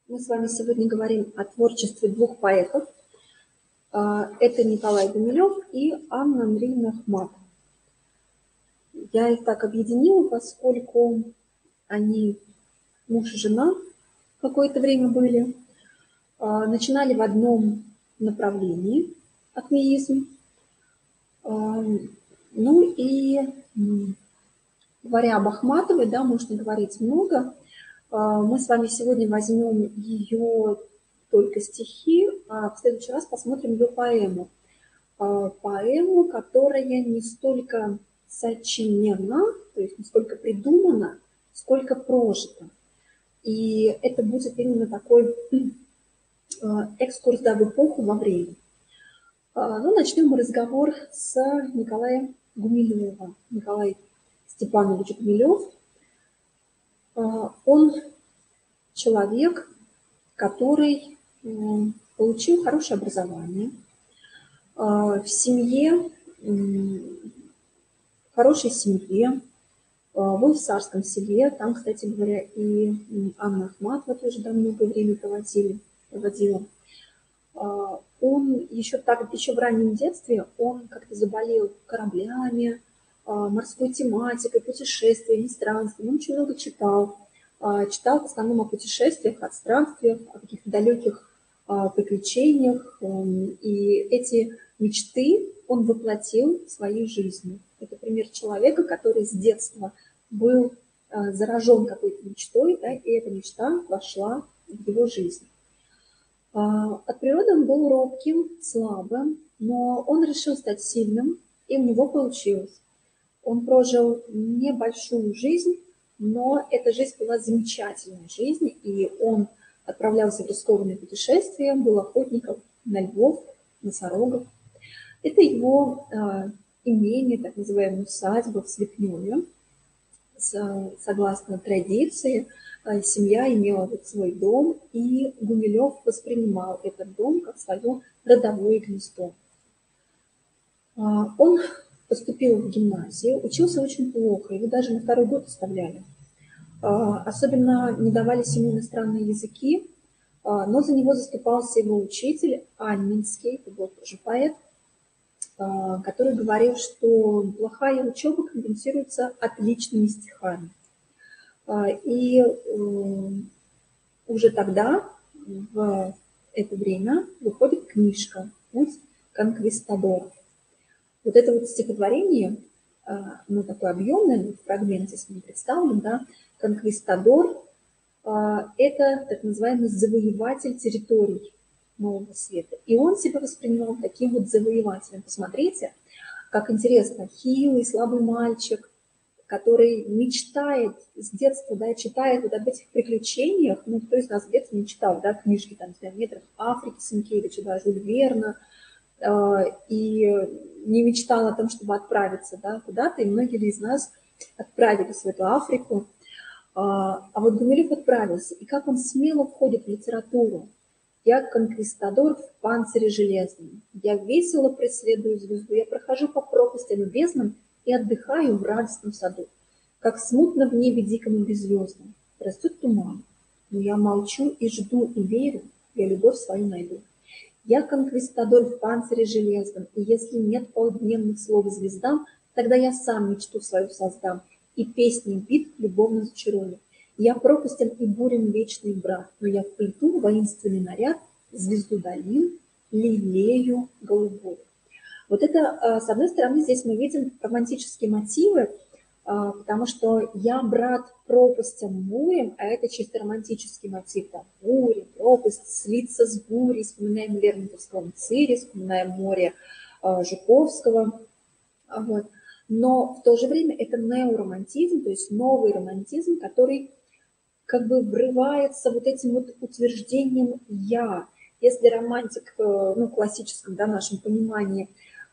Мы с вами сегодня говорим о творчестве двух поэтов. Это Николай Гумилев и Анна Андреевна Ахмат. Я их так объединила, поскольку они муж и жена какое-то время были. Начинали в одном направлении, акмеизм. Ну и говоря об Ахматовой, да, можно говорить много. Мы с вами сегодня возьмем ее только стихи, а в следующий раз посмотрим ее поэму. Поэму, которая не столько сочинена, то есть не столько придумана, сколько прожита. И это будет именно такой экскурс в эпоху, во время. Ну, начнем мы разговор с Николаем Гумилевым. Николай Степанович Гумилев. Он человек, который получил хорошее образование, в семье, в хорошей семье, был в Царском селе. Там, кстати говоря, и Анна Ахматова тоже там много времени проводила. Он еще в раннем детстве он как-то заболел кораблями, морской тематикой, путешествиями, странствиями. Он очень много читал. Читал в основном о путешествиях, о странствиях, о каких-то далеких приключениях. И эти мечты он воплотил в своей жизни. Это пример человека, который с детства был заражен какой-то мечтой, да, и эта мечта вошла в его жизнь. От природы он был робким, слабым, но он решил стать сильным, и у него получилось. Он прожил небольшую жизнь, но эта жизнь была замечательной жизнью, и он отправлялся в рискованные путешествия, был охотником на львов, носорогов. Это его имение, так называемая усадьба в Слепневе. Согласно традиции, семья имела вот свой дом, и Гумилев воспринимал этот дом как свое родовое гнездо. Он поступил в гимназию, учился очень плохо, его даже на второй год оставляли. Особенно не давались ему иностранные языки, но за него заступался его учитель Анненский, это был тоже поэт, который говорил, что плохая учеба компенсируется отличными стихами. И уже тогда, в это время, выходит книжка «Путь конквистадоров». Вот это вот стихотворение, ну, такое объемное, в фрагменте с ним представлен, да, конквистадор – это так называемый завоеватель территорий Нового Света. И он себя воспринимал таким вот завоевателем. Посмотрите, как интересно, хилый, слабый мальчик, который мечтает с детства, да, читает вот об этих приключениях. Ну, кто из нас в детстве не читал, да, книжки там «Метров Африки» Сенкевича, да, Жюль Верна, и не мечтал о том, чтобы отправиться, да, куда-то, и многие из нас отправились в эту Африку. А вот Гумилев отправился, и как он смело входит в литературу. Я конквистадор в панцире железном, я весело преследую звезду, я прохожу по пропастям и безднам и отдыхаю в радостном саду. Как смутно в небе диком и беззвездном растет туман, но я молчу и жду, и верю, я любовь свою найду. Я конквистадор в панцире железном, и если нет полдневных слов звездам, тогда я сам мечту свою создам, и песней бит любовно зачарую. Я пропастям и бурям вечный брат, но я вплету воинственный наряд, звезду долин, лилею голубую. Вот это, с одной стороны, здесь мы видим романтические мотивы, потому что я брат пропастям, бурям, а это чисто романтический мотив. Там, буря, пропасть, слиться с бурей, вспоминаем Лермонтовского «Цири», вспоминаем море Жуковского. Вот. Но в то же время это неоромантизм, то есть новый романтизм, который как бы врывается вот этим вот утверждением «я». Если романтик, ну, в классическом, да, нашем понимании,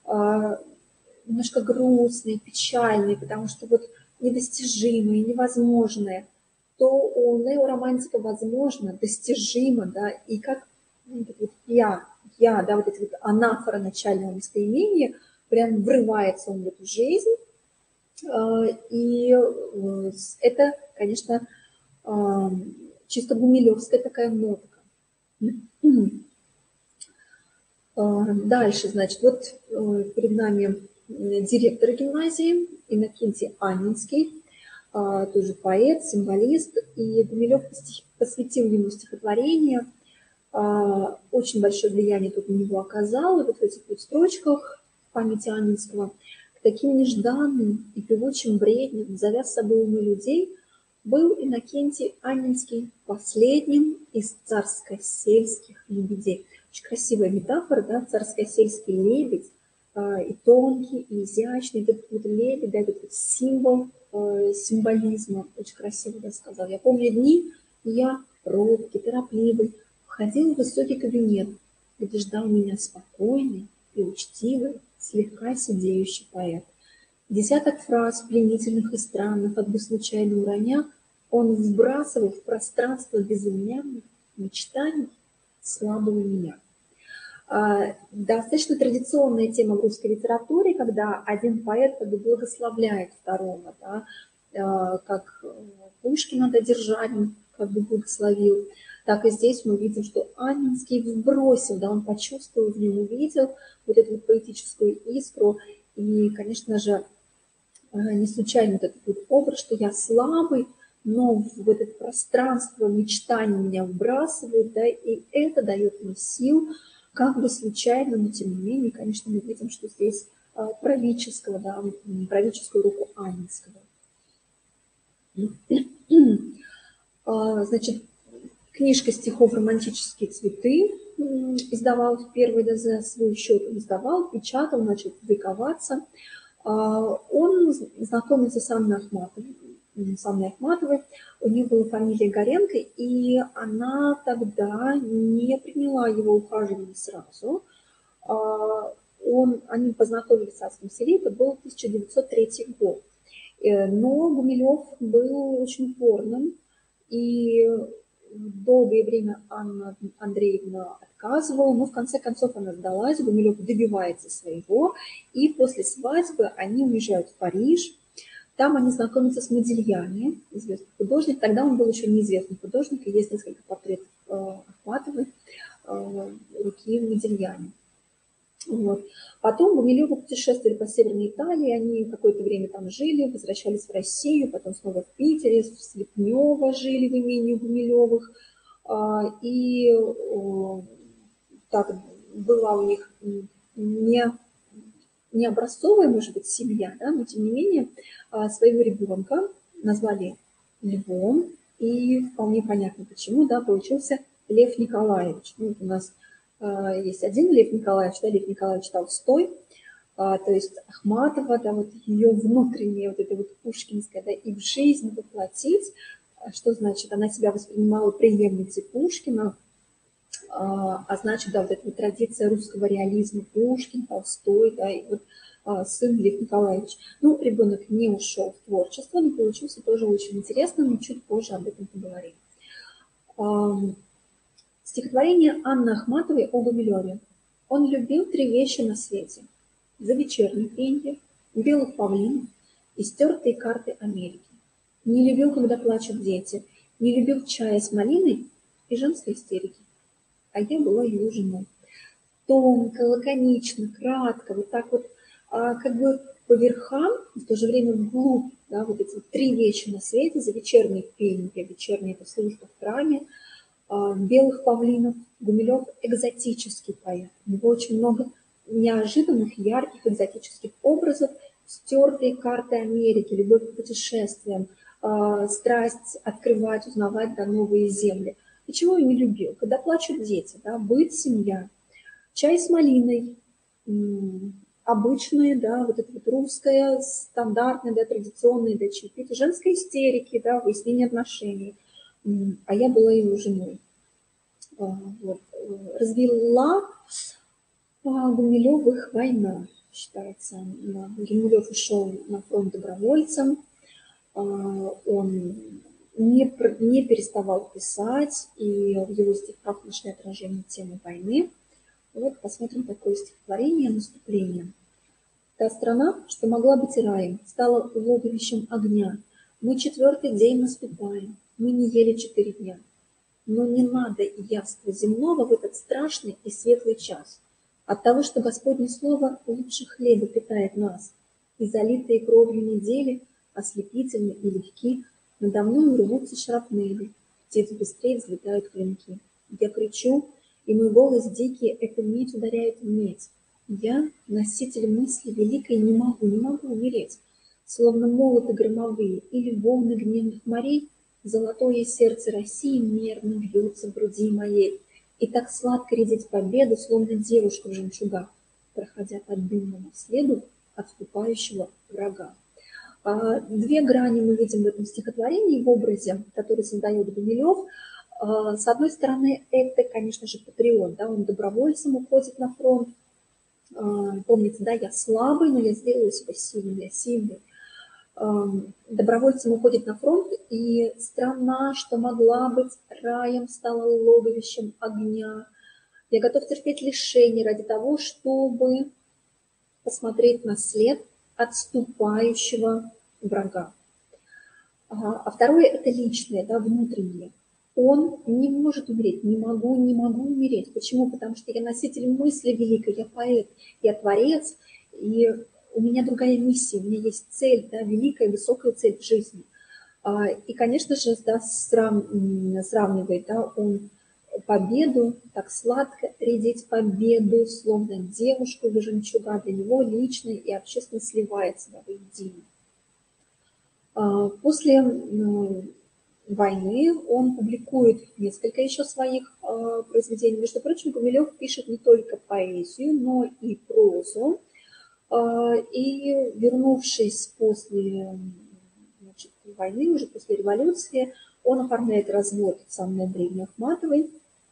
немножко грустный, печальный, потому что вот недостижимое, невозможное, то у неоромантика возможно, достижимо, да, и как вот я, да, вот эти вот анафора начального местоимения, прям врывается он в эту жизнь, и это, конечно, чисто гумилевская такая нотка. Дальше, значит, вот перед нами директор гимназии Иннокентий Анненский, тоже поэт, символист, и Гумилев посвятил ему стихотворение. Очень большое влияние тут на него оказало, вот в этих вот строчках в памяти Анненского. К таким нежданным и певучим бредням, зовя с собой умы людей, был Иннокентий Анненский последним из царско-сельских лебедей. Очень красивая метафора, да, царско-сельский лебедь, и тонкий, и изящный, этот вот лебедь, да, этот вот символ символизма, очень красиво я сказала. Я помню дни, я робкий, торопливый, входил в высокий кабинет, где ждал меня спокойный и учтивый, слегка сидеющий поэт. Десяток фраз, пленительных и странных, как бы случайно уроня, он вбрасывал в пространство безымянных мечтаний слабого меня. Достаточно традиционная тема в русской литературе, когда один поэт как бы благословляет второго, да, как Пушкина Державин как бы благословил, так и здесь мы видим, что Анненский вбросил, да, он почувствовал в нем, увидел вот эту вот поэтическую искру, и, конечно же, не случайно вот этот вот образ, что я слабый, но в это пространство мечтаний меня вбрасывает, да, и это дает мне сил, как бы случайно, но тем не менее, конечно, мы видим, что здесь правительского, да, правительскую руку Анненского. Значит, книжка стихов «Романтические цветы» издавал в первый ДЗ, свой счет он издавал, печатал, начал публиковаться. Он знакомился с Анной Ахматовой, у нее была фамилия Горенко, и она тогда не приняла его ухаживание сразу. Они познакомились в Царском Селе, это был 1903 год. Но Гумилев был очень упорным, и долгое время Анна Андреевна отказывала, но в конце концов она сдалась, Гумилев добивается своего, и после свадьбы они уезжают в Париж. Там они знакомятся с Модильяни, известный художник. Тогда он был еще неизвестный художник, и есть несколько портретов Ахматовой, руки Модильяни. Вот. Потом Гумилевы путешествовали по Северной Италии, они какое-то время там жили, возвращались в Россию, потом снова в Питере, в Слепнево жили в имении Гумилевых. И так была у них не образцовая, может быть, семья, да, но тем не менее своего ребенка назвали Львом, и вполне понятно почему, да, получился Лев Николаевич. Ну, у нас есть один Лев Николаевич, да, Лев Николаевич Толстой, то есть Ахматова, да, вот ее внутреннее, вот это вот пушкинское, да, и в жизнь воплотить, что значит, она себя воспринимала преемницей Пушкина, а значит, да, вот эта вот традиция русского реализма, Пушкин, Толстой, да, и вот сын Лев Николаевич. Ну, ребенок не ушел в творчество, но получился тоже очень интересно, но чуть позже об этом поговорим. Стихотворение Анны Ахматовой о Гумилеве. Он любил три вещи на свете: за вечерние пенье, белых павлинов и стертые карты Америки. Не любил, когда плачут дети, не любил чая с малиной и женской истерики. А я была его женой. Тонко, лаконично, кратко, вот так вот, как бы по верхам, в то же время вглубь, да, вот эти вот три вещи на свете: за вечерние пенье, вечерняя это служба в храме, белых павлинов. Гумилев экзотический поэт. У него очень много неожиданных, ярких, экзотических образов, стертые карты Америки, любовь к путешествиям, страсть открывать, узнавать, да, новые земли. И чего я не любил? Когда плачут дети, да, быт, семья, чай с малиной, обычные, да, вот это вот русское, стандартное, да, традиционное, да, чаепитие, женской истерики, да, выяснение отношений. А я была его женой. Вот. Развела Гумилевых война, считается. Гумилев ушел на фронт добровольцем, он не переставал писать, и в его стихах нашли отражение темы войны. Вот посмотрим такое стихотворение «Наступление». Та страна, что могла быть раем, стала логовищем огня. Мы четвертый день наступаем, мы не ели 4 дня. но не надо и явства земного в этот страшный и светлый час. От того, что Господне Слово лучше хлеба питает нас, и залитые кровью недели, ослепительны и легки, надо мною рвутся шрапнели, птиц быстрее взлетают клинки. Я кричу, и мой голос дикий, эта медь ударяет в медь. Я, носитель мысли великой, не могу умереть. Словно молоты громовые или волны гневных морей, золотое сердце России мерно бьется в груди моей. И так сладко редеть победу, словно девушка в жемчугах, проходя по дымному следу отступающего врага. Две грани мы видим в этом стихотворении, в образе, который создает Гумилев. С одной стороны, это, конечно же, патриот, да, он добровольцем уходит на фронт. Помните, да, я слабый, но я сделаю себя сильным, я сильный. Добровольцем уходит на фронт, и страна, что могла быть раем, стала логовищем огня. Я готов терпеть лишения ради того, чтобы посмотреть на след отступающего врага. А второе – это личное, да, внутреннее. Он не может умереть, не могу умереть. Почему? Потому что я носитель мысли великой, я поэт, я творец, и у меня другая миссия, у меня есть цель, да, великая, высокая цель в жизни. И, конечно же, да, сравнивает, да, он победу, так сладко редеть победу, словно девушку в жемчуга, для него лично и общественно сливается воедино. После войны он публикует несколько еще своих произведений. Между прочим, Гумилев пишет не только поэзию, но и прозу. И вернувшись после войны, уже после революции, он оформляет развод с Анной Андреевной Ахматовой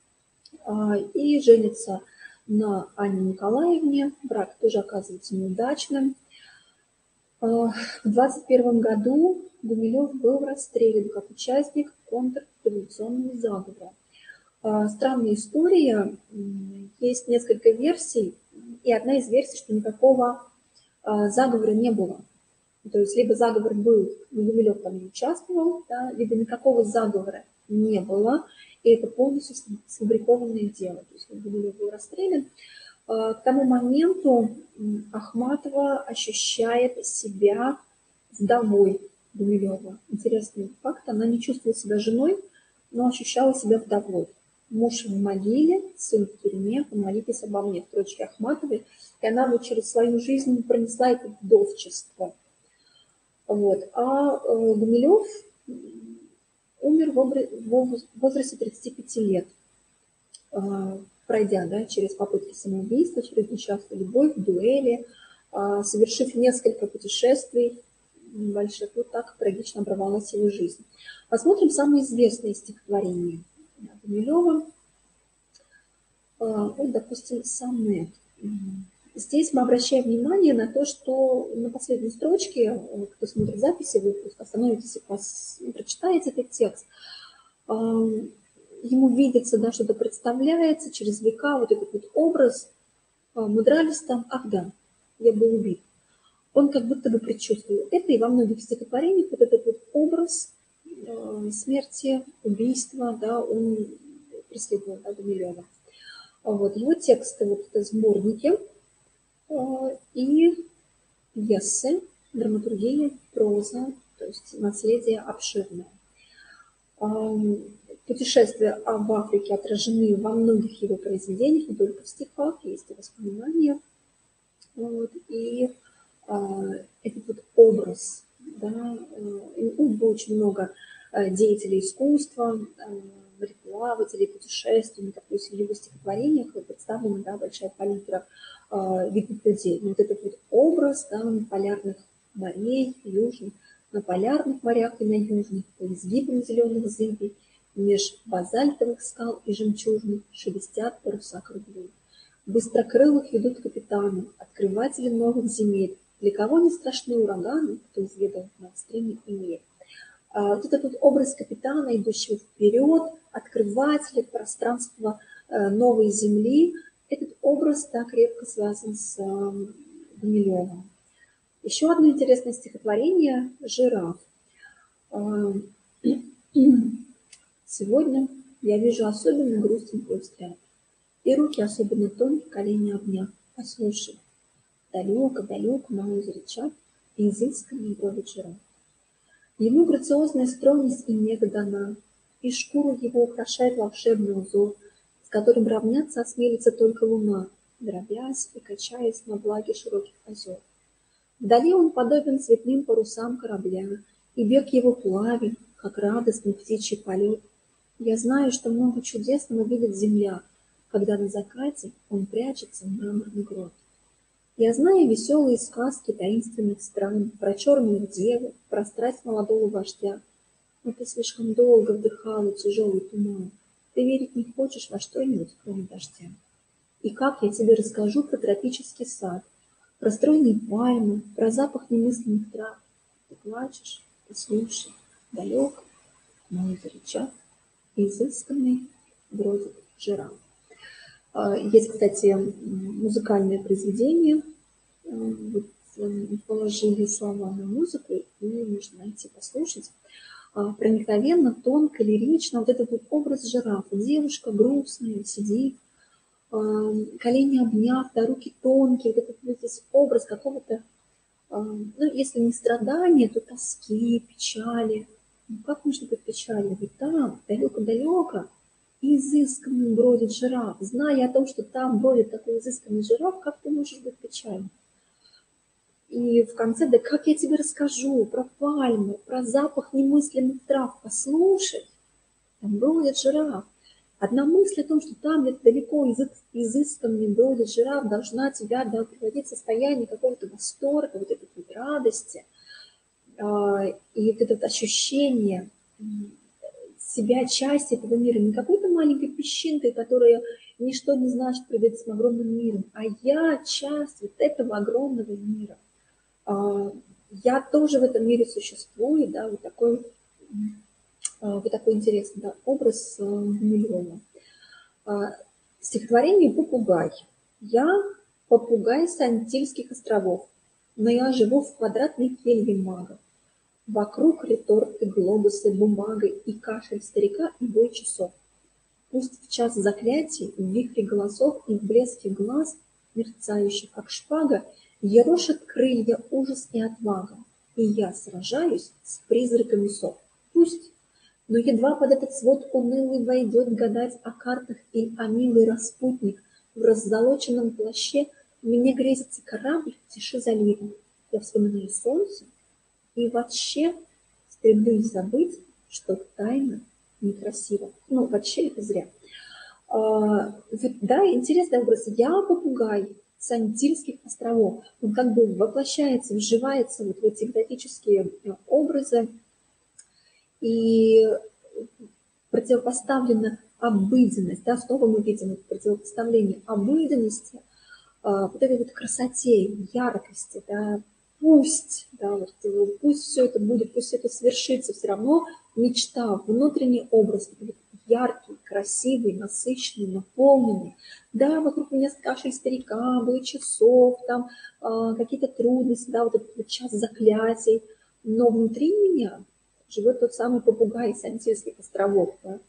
и женится на Анне Николаевне. Брак тоже оказывается неудачным. В 21 году Гумилев был расстрелян как участник контрреволюционного заговора. Странная история, есть несколько версий, и одна из версий, что никакого заговора не было. То есть либо заговор был, но Гумилев там не участвовал, да, либо никакого заговора не было, и это полностью сфабрикованное дело. То есть Гумилев был расстрелян. К тому моменту Ахматова ощущает себя вдовой Гумилева. Интересный факт, она не чувствовала себя женой, но ощущала себя вдовой. Муж в могиле, сын в тюрьме, помолитесь обо мне, строчки Ахматовой. И она вот через свою жизнь пронесла это вдовчество. Вот. А Гумилев умер в возрасте 35 лет, пройдя, да, через попытки самоубийства, через несчастную любовь, дуэли, совершив несколько путешествий больших, вот так трагично оборвалась его жизнь. Посмотрим самые известные стихотворения Гумилева. Вот, допустим, сонет. Здесь мы обращаем внимание на то, что на последней строчке, кто смотрит записи выпуска, остановитесь и прочитаете этот текст, ему видится, да, что-то представляется через века, вот этот вот образ мудралиста, ах да, я был убит. Он как будто бы предчувствовал это, и во многих стихотворениях вот этот вот образ смерти, убийства, да, он преследовал, да, Гумилева. Вот, его тексты вот это сборники и пьесы, драматургия, проза, то есть наследие обширное. Путешествия в Африке отражены во многих его произведениях, не только в стихах, есть и воспоминания. Вот, и этот вот образ, да, было очень много деятелей искусства, мореплавателей, путешественников, то есть в его стихотворениях представлена, да, большая палитра видных людей. Но вот этот вот образ, да, полярных морей, южных, на полярных морях и на южных, по изгибам зеленых зыбей, меж базальтовых скал и жемчужных шелестят паруса круглые. Быстрокрылых ведут капитаны, открыватели новых земель. Для кого не страшны ураганы, кто изведал надстреме и мель. Вот этот вот образ капитана, идущего вперед, открывателя пространства новой земли, этот образ так крепко связан с Гумилевым. Еще одно интересное стихотворение «Жираф». Сегодня я вижу особенно грустен твой взгляд, и руки особенно тонкие, колени обняв. Послушай, далеко-далеко на озере чат и изысканный брови жираф. Ему грациозная стройность и нега дана, и шкуру его украшает волшебный узор, с которым равняться осмелится только луна, дробясь и качаясь на влаге широких озер. Вдали он подобен цветным парусам корабля, и бег его плавен, как радостный птичий полет. Я знаю, что много чудесного видит земля, когда на закате он прячется в мраморный грот. Я знаю веселые сказки таинственных стран, про черную деву, про страсть молодого вождя. Но ты слишком долго вдыхала тяжелый туман. Ты верить не хочешь во что-нибудь, кроме дождя. И как я тебе расскажу про тропический сад, про стройные пальмы, про запах немыслимых трав. Ты плачешь, ты слушай, далеко, на озере чат, изысканный бродит жираф. Есть, кстати, музыкальное произведение, вот, положили слова на музыку, и можно найти, послушать. Проникновенно, тонко, лирично, вот этот вот образ жирафа. Девушка грустная, сидит, колени обняв, да, руки тонкие, вот этот вот здесь образ какого-то, ну, если не страдания, то тоски, печали. Ну, как можно быть печальным? Ведь там, далеко-далеко, изысканный бродит жираф. Зная о том, что там бродит такой изысканный жираф, как ты можешь быть печальным? И в конце, да как я тебе расскажу про пальмы, про запах немыслимых трав, послушай, там бродит жираф. Одна мысль о том, что там где-то далеко изысканный бродит жираф, должна тебя, да, приводить в состояние какого-то восторга, вот этой вот радости, и вот это вот ощущение себя частью этого мира, не какой-то маленькой песчинкой, которая ничто не значит перед этим огромным миром, а я часть вот этого огромного мира. Я тоже в этом мире существую, да, вот такой интересный, да, образ миллиона. Стихотворение «Попугай». Я попугай с Антильских островов, но я живу в квадратной келье мага. Вокруг реторты, глобусы, бумага и кашель старика и бой часов. Пусть в час заклятий, в вихре голосов и в блеске глаз, мерцающих, как шпага, ерошит крылья ужас и отвага, и я сражаюсь с призраками сов. Пусть, но едва под этот свод унылый войдет гадать о картах или о милый распутник в раззолоченном плаще, мне грезится корабль в тиши залива. Я вспоминаю солнце и вообще стремлюсь забыть, что тайна некрасиво. Ну, вообще это зря. Да, интересный образ. Я попугай с Антильских островов. Он как бы воплощается, вживается вот в эти экзотические образы и противопоставлена обыденность. Да, снова мы видим противопоставление обыденности, вот этой вот красоте, яркости, да, пусть, да, вот, пусть все это будет, пусть это свершится, все равно мечта, внутренний образ, яркий, красивый, насыщенный, наполненный. Да, вокруг меня кашель старика, бой часов, там какие-то трудности, да, вот этот вот час заклятий, но внутри меня живет тот самый попугай с Антильских островов. Да?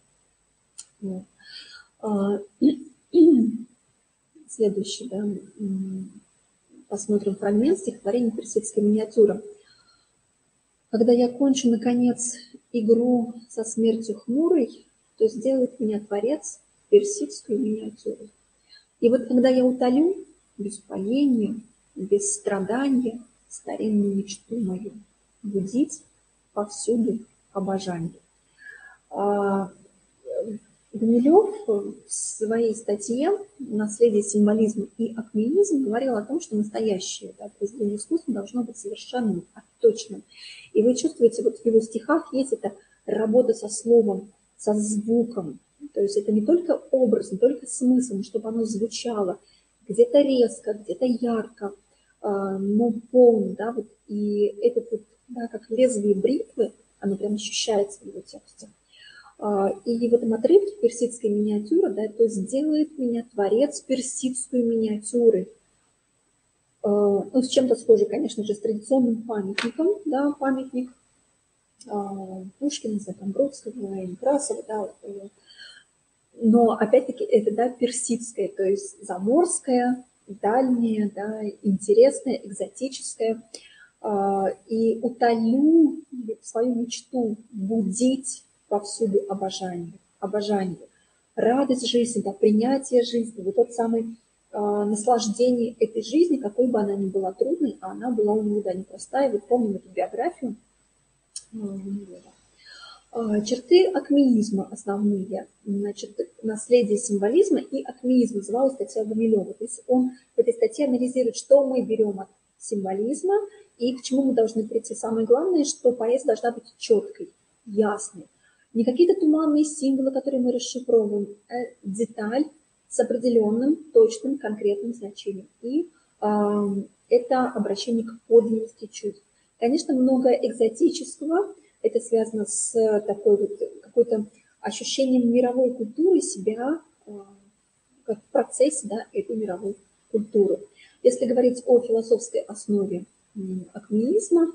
Вот. Следующий, да, посмотрим фрагмент стихотворения «Персидская миниатюра». Когда я кончу, наконец, игру со смертью хмурой, то сделает меня Творец персидскую миниатюру. И вот когда я утолю без упоения, без страдания старинную мечту мою, будить повсюду обожание. Гумилев в своей статье «Наследие символизма и акмеизм» говорил о том, что настоящее, да, произведение искусства должно быть совершенным, точным. И вы чувствуете, вот в его стихах есть эта работа со словом, со звуком. То есть это не только образ, не только смысл, но чтобы оно звучало где-то резко, где-то ярко, но полно. Да, вот, и этот вот, да, как лезвие бритвы, оно прям ощущается в его тексте. И в этом отрывке персидская миниатюра, да, то есть делает меня Творец персидской миниатюры. Ну, с чем-то схожий, конечно же, с традиционным памятником, да, памятник Пушкина, Бродского, Некрасова, да, Но опять-таки это, да, персидское, то есть заморское, дальнее, да, интересное, экзотическое. И утолю свою мечту будить повсюду обожание, радость жизни, да, принятие жизни, вот тот самый наслаждение этой жизни, какой бы она ни была трудной, а она была у него, да, непростая. Вот помним эту биографию. Черты акмеизма основные, значит, наследие символизма и акмеизм, называлась статья Гумилева. То есть он в этой статье анализирует, что мы берем от символизма и к чему мы должны прийти. Самое главное, что поэзия должна быть четкой, ясной. Не какие-то туманные символы, которые мы расшифровываем, а деталь с определенным, точным, конкретным значением. И это обращение к подлинности чувств. Конечно, много экзотического. Это связано с такой вот какой-то ощущением мировой культуры себя как в процессе, да, этой мировой культуры. Если говорить о философской основе акмеизма,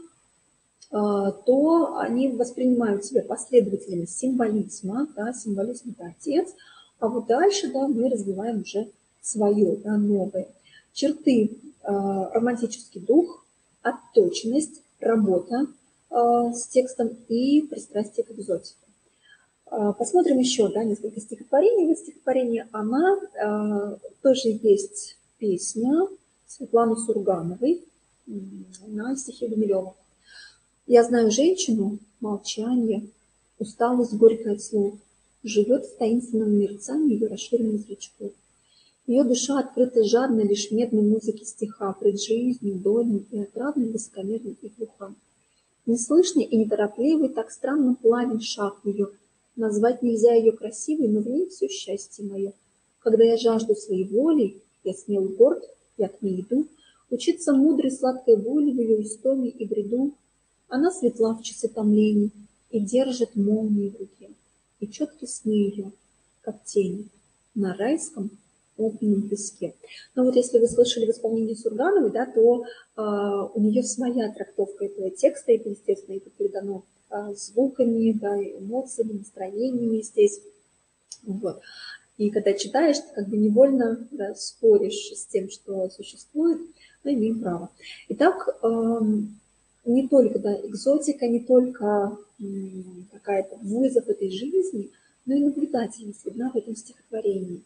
то они воспринимают себя последователями символизма, да, символизм – это отец, а вот дальше, да, мы развиваем уже свое, да, новое. Черты – романтический дух, отточенность, работа с текстом и пристрастие к экзотике. Посмотрим еще, да, несколько стихотворений. В этом стихотворении «Она» тоже есть песня Светланы Сургановой на стихи Гумилева. «Я знаю женщину, молчание, усталость горькая от слов, живет в таинственном мерцании ее расширенных зрачков. Ее душа открыта жадно лишь медной музыке стиха, пред жизнью, долей и отрадным, высокомерным и глухом. Неслышный и неторопливый, так странно плавен шаг ее. Назвать нельзя ее красивой, но в ней все счастье мое. Когда я жажду своей воли, я смел горд, я к ней иду, учиться мудрой сладкой воли в ее истоме и бреду. Она светла в часы томлений и держит молнии в руке, и четки сны ее, как тени, на райском огненном песке. Но вот если вы слышали в исполнении Сургановой, да, то у нее своя трактовка этого текста, и, естественно, это передано звуками, да, эмоциями, настроениями здесь. Вот. И когда читаешь, ты как бы невольно, да, споришь с тем, что существует, но имеем право. Итак, не только, да, экзотика, не только какая-то вызов этой жизни, но и наблюдательность видна в этом стихотворении.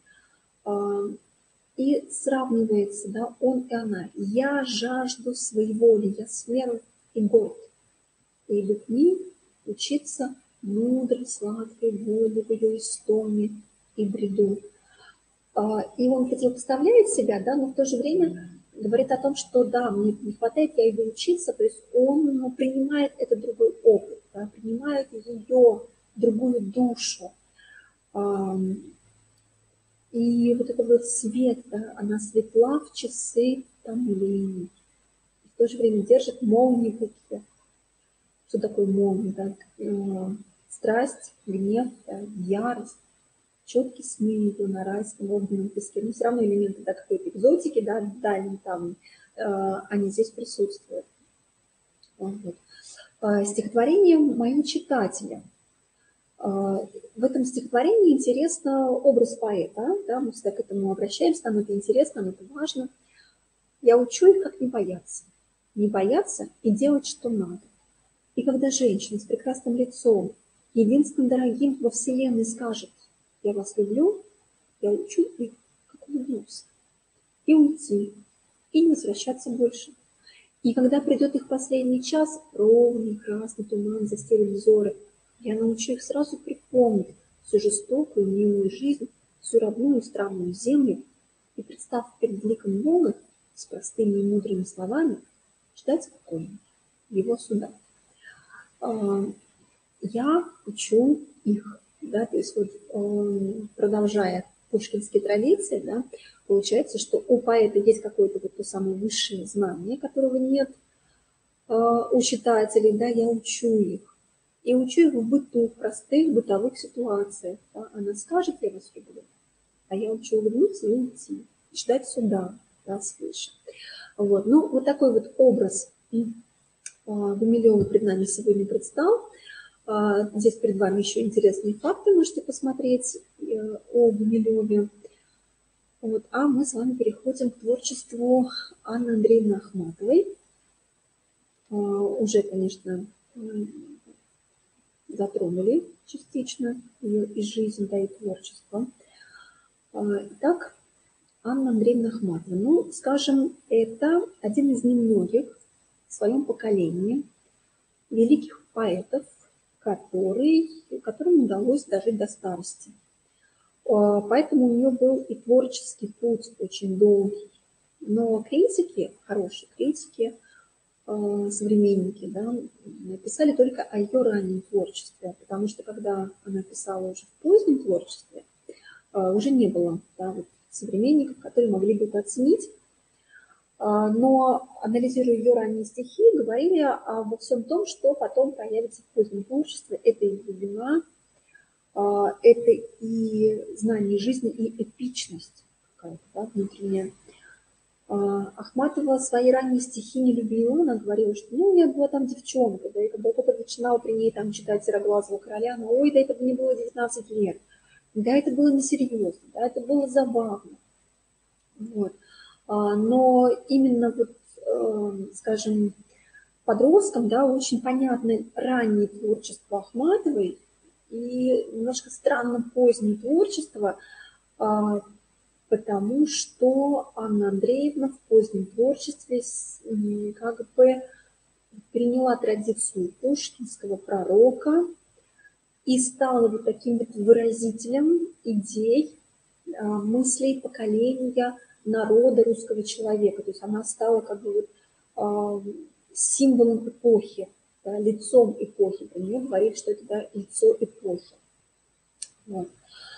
И сравнивается, да, он и она. Я жажду своей воли, я смел и горд. И иду к ней учиться мудрой, сладкой воли в ее истоме и бреду. И он противопоставляет себя, да, но в то же время говорит о том, что да, мне не хватает, я иду учиться, то есть он принимает этот другой опыт, да, принимает ее другую душу. И вот этот вот свет, да, она светла в часы томлений. В то же время держит молнии в руке. Что такое молния? Да? Страсть, гнев, да, ярость, четкие сны ее на райском огненном песке. Но все равно элементы, да, какой-то экзотики, да, дальней там, они здесь присутствуют. Вот. Стихотворение моим читателям. В этом стихотворении интересно образ поэта, да, мы всегда к этому обращаемся, нам это интересно, нам это важно. Я учу их, как не бояться и делать, что надо. И когда женщина с прекрасным лицом, единственным дорогим во вселенной скажет: «Я вас люблю», я учу их, как улыбнуться, и уйти, и не возвращаться больше. И когда придет их последний час, ровный красный туман застелит взоры, я научу их сразу припомнить всю жестокую, милую жизнь, всю родную странную землю, и, представ перед ликом Бога с простыми и мудрыми словами, ждать спокойно его суда. Я учу их, да, то есть вот, продолжая пушкинские традиции, да, получается, что у поэта есть какое-то вот то самое высшее знание, которого нет у читателей, да, я учу их. И учу их в быту, в простых бытовых ситуациях. Да. Она скажет: «Я вас люблю», а я учу улыбнуться и уйти, ждать суда, да, свыше. Вот. Ну, вот такой вот образ Гумилева пред нами сегодня предстал. Здесь перед вами еще интересные факты, можете посмотреть о Гумилеве. Вот. А мы с вами переходим к творчеству Анны Андреевны Ахматовой. Уже, конечно, затронули частично ее и жизнь, да, и творчество. Итак, Анна Андреевна Ахматова. Ну, скажем, это один из немногих в своем поколении великих поэтов, которым удалось дожить до старости. Поэтому у нее был и творческий путь очень долгий. Но критики, хорошие критики, современники, да, писали только о ее раннем творчестве, потому что когда она писала уже в позднем творчестве, уже не было, да, вот, современников, которые могли бы это оценить. Но, анализируя ее ранние стихи, говорили обо всем том, что потом проявится в позднем творчестве. Это и глубина, это и знание жизни, и эпичность какая-то, да, внутренняя. Ахматова свои ранние стихи не любила, она говорила, что ну, я была там девчонка, да, и когда кто-то начинал при ней там читать «Сероглазого короля», ну, ой, да это мне было 19 лет, да, это было несерьезно, да, это было забавно. Вот. Но именно вот, скажем, подросткам, да, очень понятно раннее творчество Ахматовой и немножко странно позднее творчество, потому что Анна Андреевна в позднем творчестве как бы приняла традицию пушкинского пророка и стала вот таким вот выразителем идей, мыслей поколения народа, русского человека. То есть она стала как бы вот, символом эпохи, да, лицом эпохи. Про нее говорили, что это, да, лицо эпохи. Вот.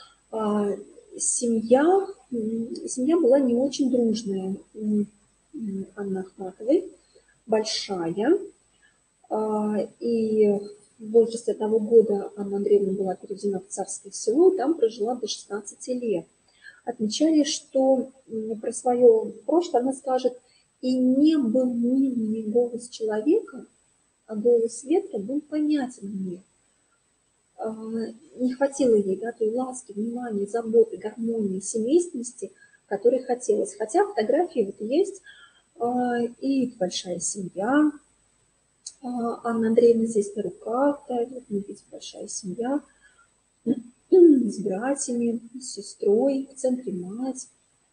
Семья была не очень дружная у Анны Ахматовой, большая. И в возрасте 1 года Анна Андреевна была переведена в Царское Село, и там прожила до 16 лет. Отмечали, что про свое прошлое она скажет: «И не был мил мне голос человека, а голос ветра был понятен мне». Не хватило ей, да, той ласки, внимания, заботы, гармонии, семейственности, которой хотелось. Хотя фотографии вот есть, и большая семья. Анна Андреевна здесь на руках, да, вот мы видим большая семья с братьями, с сестрой, в центре мать.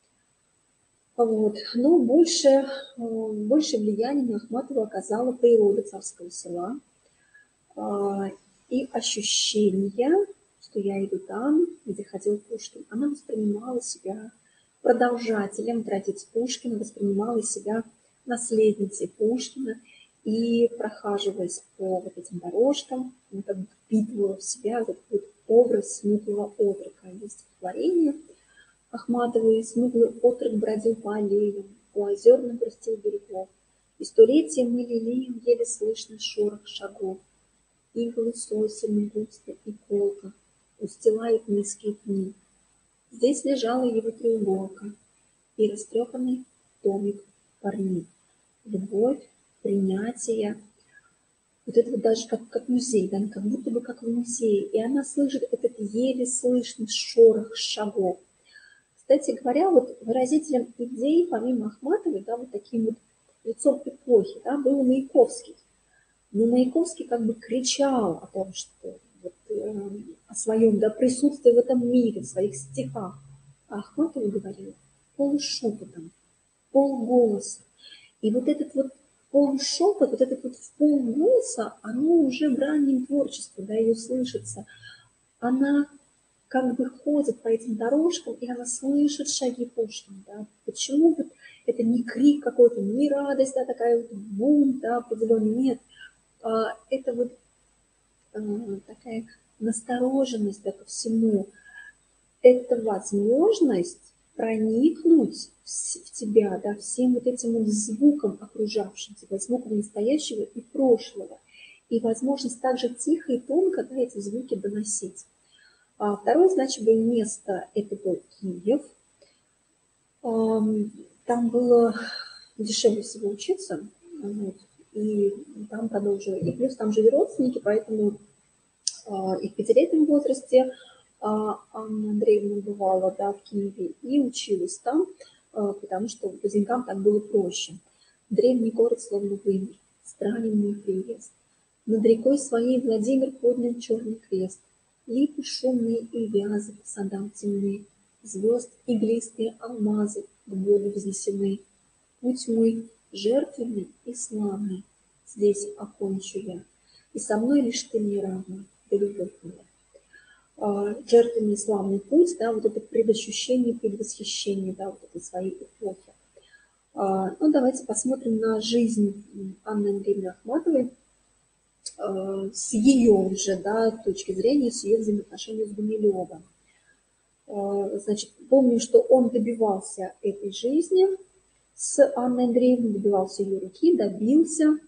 Вот. Но больше влияния на Ахматову оказала природа Царского Села и ощущение, что я иду там, где ходил Пушкин. Она воспринимала себя продолжателем традиций Пушкина, воспринимала себя наследницей Пушкина, и, прохаживаясь по вот этим дорожкам, она как бы впитывала в себя этот вот образ смуглого отрока. Есть стихотворение Ахматовой: «Смуглый отрок бродил по аллеям, у озер нагрустил берегов, и столетия мы лелеем еле слышный шорох шагов. Иглы сосен густо и колко устилают низкие пни. Здесь лежала его треуголка и растрепанный домик парни. Любовь, принятие, вот это вот даже как музей, да, как будто бы как в музее. И она слышит этот еле слышный шорох шагов. Кстати говоря, вот выразителем идей, помимо Ахматовой, да, вот таким вот лицом эпохи, да, был Маяковский. Но Маяковский как бы кричал о том, что вот, о своем, да, присутствии в этом мире, в своих стихах. А Ахматова говорила полушепотом, полголоса. И вот этот вот полушепот, вот этот вот в полголоса, оно уже в раннем творчестве, да, ее слышится. Она как бы ходит по этим дорожкам, и она слышит шаги Пушкина. Да. Почему вот это не крик какой-то, не радость, да, такая вот бунт, да, определенный, нет. Это вот такая настороженность, да, ко всему. Это возможность проникнуть в тебя, да, всем вот этим вот звуком окружавшим тебя, звуком настоящего и прошлого. И возможность также тихо и тонко, да, эти звуки доносить. Второе значимое место – это был Киев. Там было дешевле всего учиться, вот, и там продолжили. И плюс там жили родственники, поэтому И в 5-летнем возрасте Анна Андреевна бывала, да, в Киеве и училась там, потому что близнецам так было проще. Древний город словно вымер, странен мой приезд. Над рекой своей Владимир поднял черный крест. Липы шумные и вязы по садам темны, звезд иглистые алмазы к Богу вознесены. Путь мой жертвенный и славный, здесь окончу я, и со мной лишь ты мне равна, да любовь моя. Жертвенный и славный путь, да, вот это предощущение, предвосхищение, да, вот этой своей эпохи. Ну, давайте посмотрим на жизнь Анны Андреевны Ахматовой с ее уже, да, точки зрения, с ее взаимоотношений с Гумилевым. Значит, помню, что он добивался этой жизни с Анной Андреевной, добивался ее руки, добился,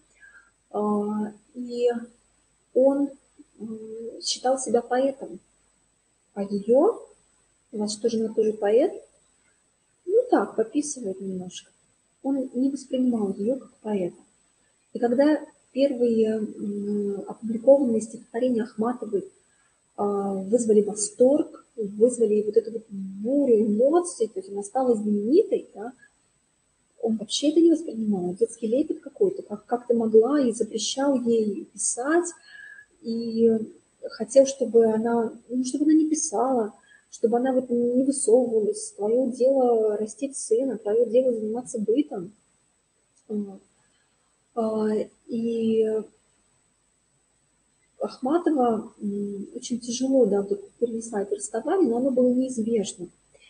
и он считал себя поэтом. А ее, у нас что, жена тоже поэт, ну так, пописывает немножко. Он не воспринимал ее как поэта. И когда первые опубликованные стихотворения Ахматовой вызвали восторг, вызвали вот эту вот бурю эмоций, то есть она стала знаменитой, да, он вообще это не воспринимал, детский лепет какой-то, как ты могла, и запрещал ей писать, и хотел, чтобы она, ну, чтобы она не писала, чтобы она вот не высовывалась. Твое дело растить сына, твое дело заниматься бытом. И Ахматова очень тяжело, да, вот перенесла это расставание, но оно было неизбежно.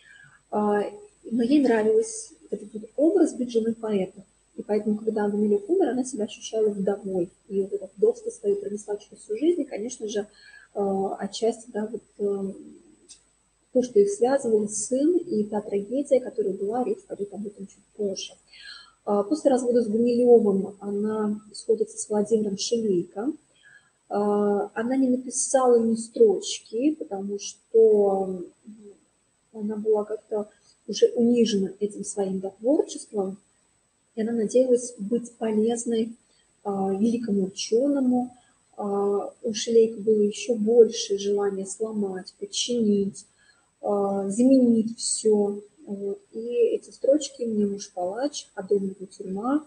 Но ей нравилось этот вот образ быть женой поэта. И поэтому, когда Гумилев умер, она себя ощущала вдовой. И вот это вдовство свое пронесла через всю жизнь. И, конечно же, отчасти, да, вот то, что их связывал сын, и та трагедия, которая была, речь пойдет об этом чуть позже. После развода с Гумилевым она сходится с Владимиром Шелейко. Она не написала ни строчки, потому что она была как-то уже унижена этим своим творчеством, и она надеялась быть полезной великому ученому. У Шелейко было еще больше желания сломать, подчинить, заменить все. Вот. И эти строчки «Мне муж палач», «А дом его тюрьма»,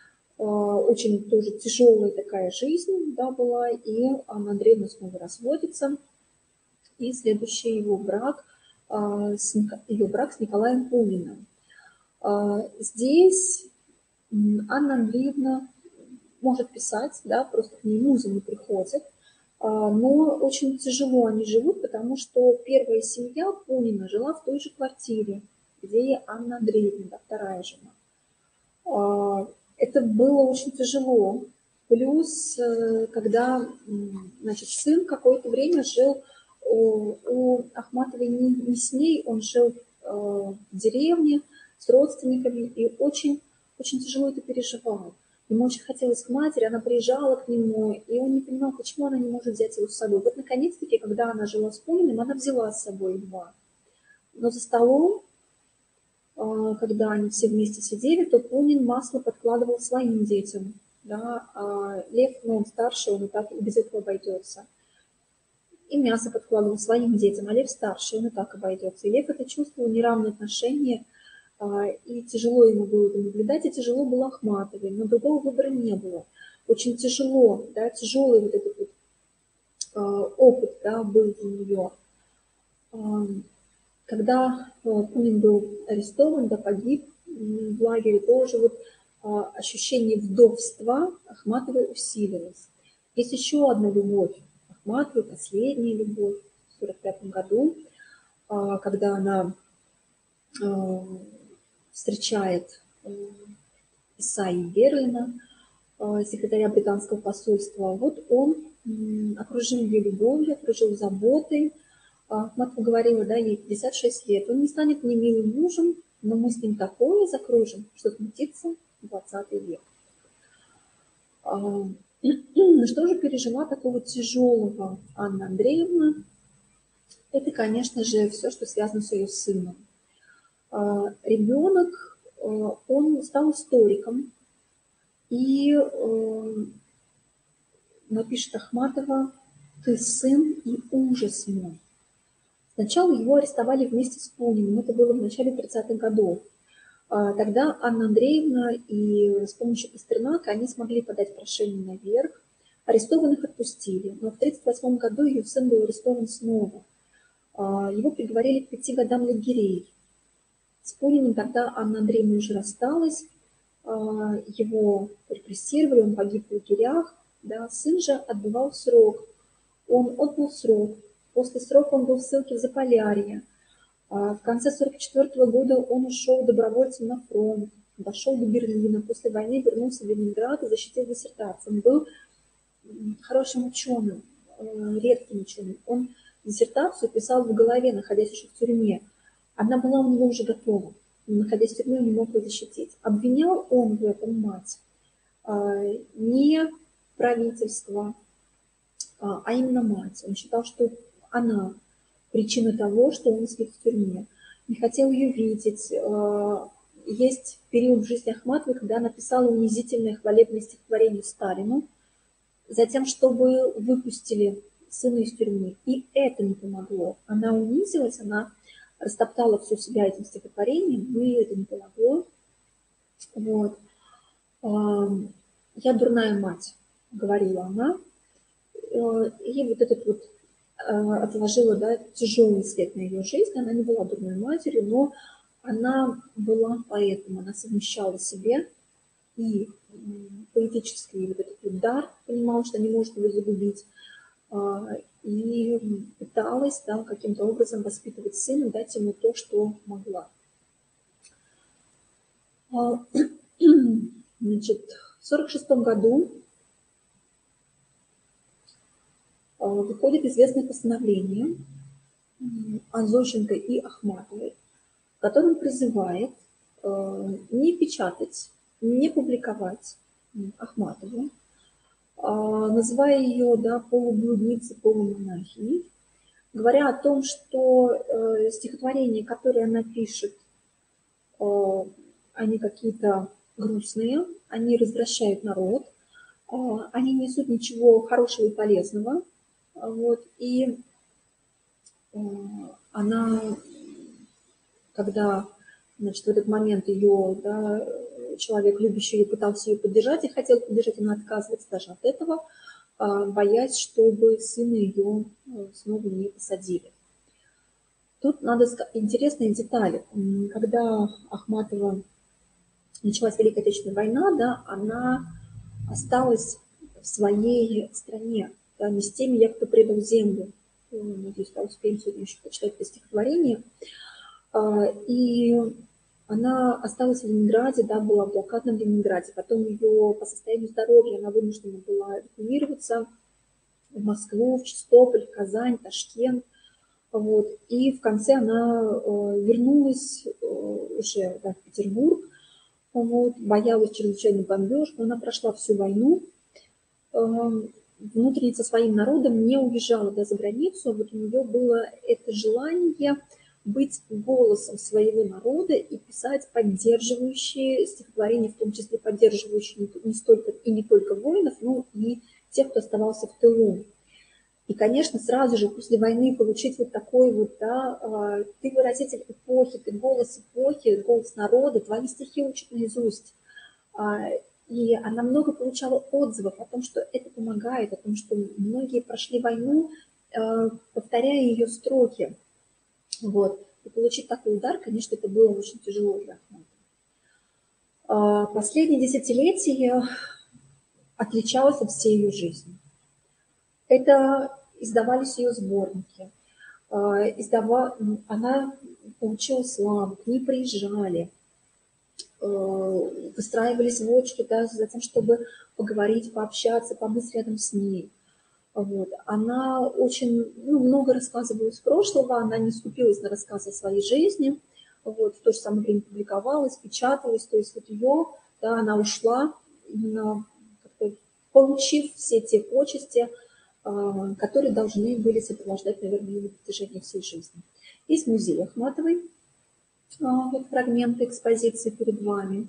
очень тоже тяжелая такая жизнь, да, была, и Анна Андреевна снова разводится, и следующий его брак с Николаем Пуниным. Здесь Анна Андреевна может писать, да, просто к ней муза не приходит, но очень тяжело они живут, потому что первая семья Пунина жила в той же квартире, где и Анна Андреевна, да, вторая жена. Это было очень тяжело. Плюс, когда, значит, сын какое-то время жил у Ахматовой не с ней, он жил в деревне с родственниками и очень, очень тяжело это переживал. Ему очень хотелось к матери, она приезжала к нему, и он не понимал, почему она не может взять его с собой. Вот, наконец-таки, когда она жила с Пуниным, она взяла с собой два. Но за столом, когда они все вместе сидели, то Пунин масло подкладывал своим детям. Да, а Лев, ну, он старше, он и так и без этого обойдется. И мясо подкладывал своим детям, а Лев старше, он и так обойдется. И Лев это чувствовал неравные отношения, и тяжело ему было это наблюдать, и тяжело было Ахматовой, но другого выбора не было. Очень тяжело, да, тяжелый вот этот вот опыт, да, был для нее. Когда Пунин был арестован, да, погиб в лагере, тоже вот ощущение вдовства Ахматовой усилилось. Есть еще одна любовь Ахматовой, последняя любовь в 1945 году, когда она встречает Исаии Берлина, секретаря британского посольства. Вот он окружил ее любовью, окружил заботой. Ахматова говорила, да, ей 56 лет. Он не станет мне милым мужем, но мы с ним такое закружим, что смутится 20 век. Что же пережила такого тяжелого Анна Андреевна? Это, конечно же, все, что связано с ее сыном. Ребенок, он стал историком, и напишет Ахматова, ты сын и ужас мой. Сначала его арестовали вместе с Пуниным, это было в начале 30-х годов. Тогда Анна Андреевна и с помощью Пастернака они смогли подать прошение наверх, арестованных отпустили, но в 1938 году ее сын был арестован снова. Его приговорили к 5 годам лагерей. С Пуниным тогда Анна Андреевна уже рассталась, его репрессировали, он погиб в лагерях, да, сын же отбывал срок. Он отбыл срок. После срока он был в ссылке в Заполярье. В конце 1944 года он ушел добровольцем на фронт, дошел до Берлина. После войны вернулся в Ленинград и защитил диссертацию. Он был хорошим ученым, редким ученым. Он диссертацию писал в голове, находясь еще в тюрьме. Она была у него уже готова. Находясь в тюрьме, он не мог ее защитить. Обвинял он в этом мать не правительство, а именно мать. Он считал, что она причина того, что он сидит в тюрьме. Не хотел ее видеть. Есть период в жизни Ахматовой, когда она писала унизительное хвалебное стихотворение Сталину, затем, чтобы выпустили сына из тюрьмы. И это не помогло. Она унизилась, она растоптала всю себя этим стихотворением, но и это не помогло. Вот. «Я дурная мать», говорила она. И вот этот вот отложила, да, тяжелый след на ее жизнь. Она не была дурной матерью, но она была поэтом. Она совмещала в себе и поэтический вот этот вот дар, понимала, что не может его загубить, и пыталась, да, каким-то образом воспитывать сына, дать ему то, что могла. Значит, в 1946 году выходит известное постановление о Зощенко и Ахматовой, в котором призывает не печатать, не публиковать Ахматову, называя ее, да, полублудницей, полумонахиней, говоря о том, что стихотворения, которые она пишет, они какие-то грустные, они развращают народ, они не несут ничего хорошего и полезного. Вот, и она, когда, значит, в этот момент ее, да, человек, любящий ее, пытался ее поддержать и хотел поддержать, она отказывается даже от этого, боясь, чтобы сына ее снова не посадили. Тут надо сказать интересные детали. Когда Ахматова началась Великая Отечественная война, да, она осталась в своей стране, да, не с теми, я кто предал землю. Надеюсь, да, успеем сегодня еще почитать это стихотворение. И она осталась в Ленинграде, да, была в блокадном Ленинграде. Потом ее по состоянию здоровья она вынуждена была эвакуироваться в Москву, в Чистополь, в Казань, Ташкент. Вот. И в конце она вернулась уже, да, в Петербург. Вот. Боялась чрезвычайно бомбеж, но она прошла всю войну. Внутренне со своим народом не уезжала, да, за границу. Вот у нее было это желание быть голосом своего народа и писать поддерживающие стихотворения, в том числе поддерживающие не столько и не только воинов, но и тех, кто оставался в тылу. И, конечно, сразу же после войны получить вот такой вот, да, ты выразитель эпохи, ты голос эпохи, голос народа, твои стихи учат наизусть. И она много получала отзывов о том, что это помогает, о том, что многие прошли войну, повторяя ее строки. Вот. И получить такой удар, конечно, это было очень тяжело для Ахматовой. Последние десятилетия отличалось от всей ее жизни. Это издавались ее сборники. Она получила славу, к ней приезжали, выстраивались в очередь, да, за тем, чтобы поговорить, пообщаться, побыть рядом с ней. Вот. Она очень много рассказывала из прошлого, она не скупилась на рассказы о своей жизни, вот, в то же самое время публиковалась, печаталась, то есть вот ее, да, она ушла, именно получив все те почести, которые должны были сопровождать, наверное, ее на протяжении всей жизни. Есть музей Ахматовой, вот фрагменты экспозиции перед вами.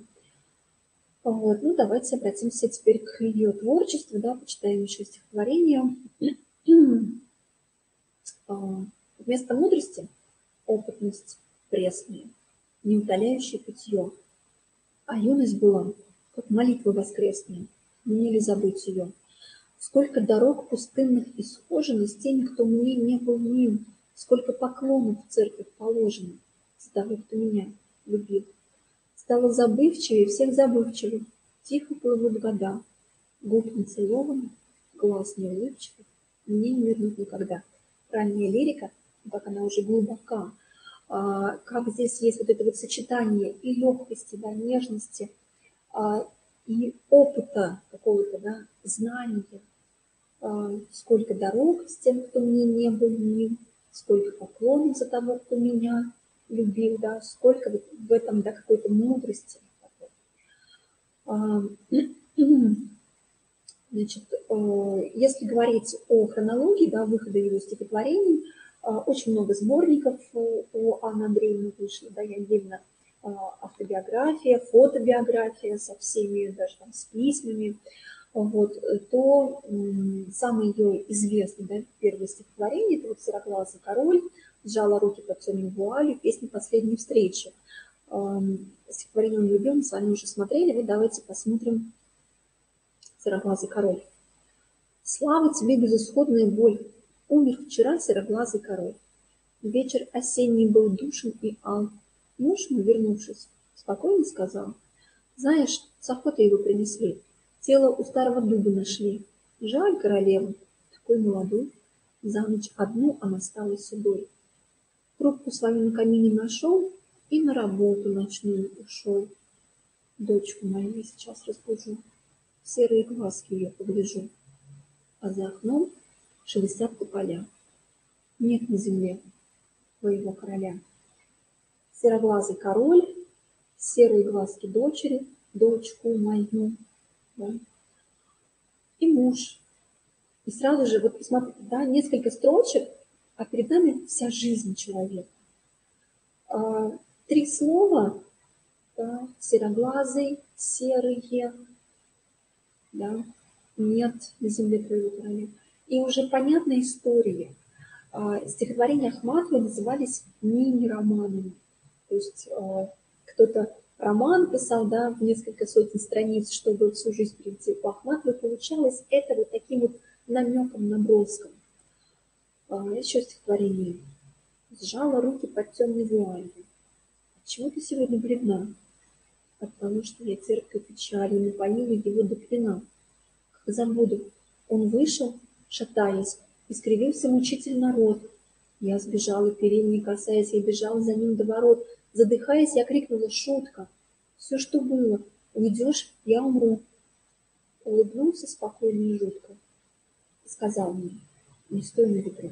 Вот. Ну, давайте обратимся теперь к ее творчеству, да, почитаем еще стихотворение. Вместо мудрости опытность пресная, не утоляющая питье. А юность была, как молитва воскресная, мне ли забыть ее? Сколько дорог пустынных исхожено с теми, кто мне не был мил, сколько поклонов в церковь положено с того, кто меня любил. Стало забывчивее всех забывчивых, тихо плывут года, губ не целованных, глаз не улыбчивых, мне не вернут никогда. Ранняя лирика, как она уже глубока, как здесь есть вот это вот сочетание и легкости, да, нежности, и опыта какого-то, да, знания, сколько дорог с тем, кто мне не был мил, сколько поклонов за того, кто меня любил, да, сколько вот в этом, да, какой-то мудрости. Значит, если говорить о хронологии, да, выхода его стихотворений, очень много сборников у Анны Андреевны вышло, да, и отдельно автобиография, фотобиография со всеми, даже там с письмами, вот, то самое ее известное, да, первое стихотворение, это вот «Сероглазый король», «Сжала руки под темной вуалью», песня «Последней встречи». Стихотворение он любим, мы с вами уже смотрели, вот давайте посмотрим «Сероглазый король». Слава тебе, безысходная боль, умер вчера сероглазый король. Вечер осенний был душен и ал. Муж мой, вернувшись, спокойно сказал: знаешь, с охотой его принесли, тело у старого дуба нашли. Жаль королеву, такой молодой, за ночь одну она стала седой. Трубку свою на камине нашел и на работу ночную ушел. Дочку мою я сейчас разбужу, в серые глазки ее погляжу. А за окном шелестят тополя. Нет на земле твоего короля. Сероглазый король, серые глазки дочери, дочку мою, да, и муж. И сразу же, вот посмотрите, да, несколько строчек, а перед нами вся жизнь человека. 3 слова, да, сероглазый, серые, да, нет на земле твоего короля. И уже понятная история. Стихотворения Ахматовой назывались мини-романами. То есть кто-то роман писал, да, в несколько сотен страниц, чтобы всю жизнь перейти. У Ахматовой получалось это вот таким вот намеком, наброском. Еще стихотворение. Сжала руки под темной вуалью. Отчего ты сегодня бледна? Потому что я терпкой печалью напоила его до пьяна. Как забуду, он вышел, шатаясь, и скривился мучительно рот. Я сбежала, перил не касаясь, я бежала за ним до ворот. Задыхаясь, я крикнула: шутка! Все, что было, уйдешь, я умру. Улыбнулся спокойно и жутко и сказал мне: не стой на ветру.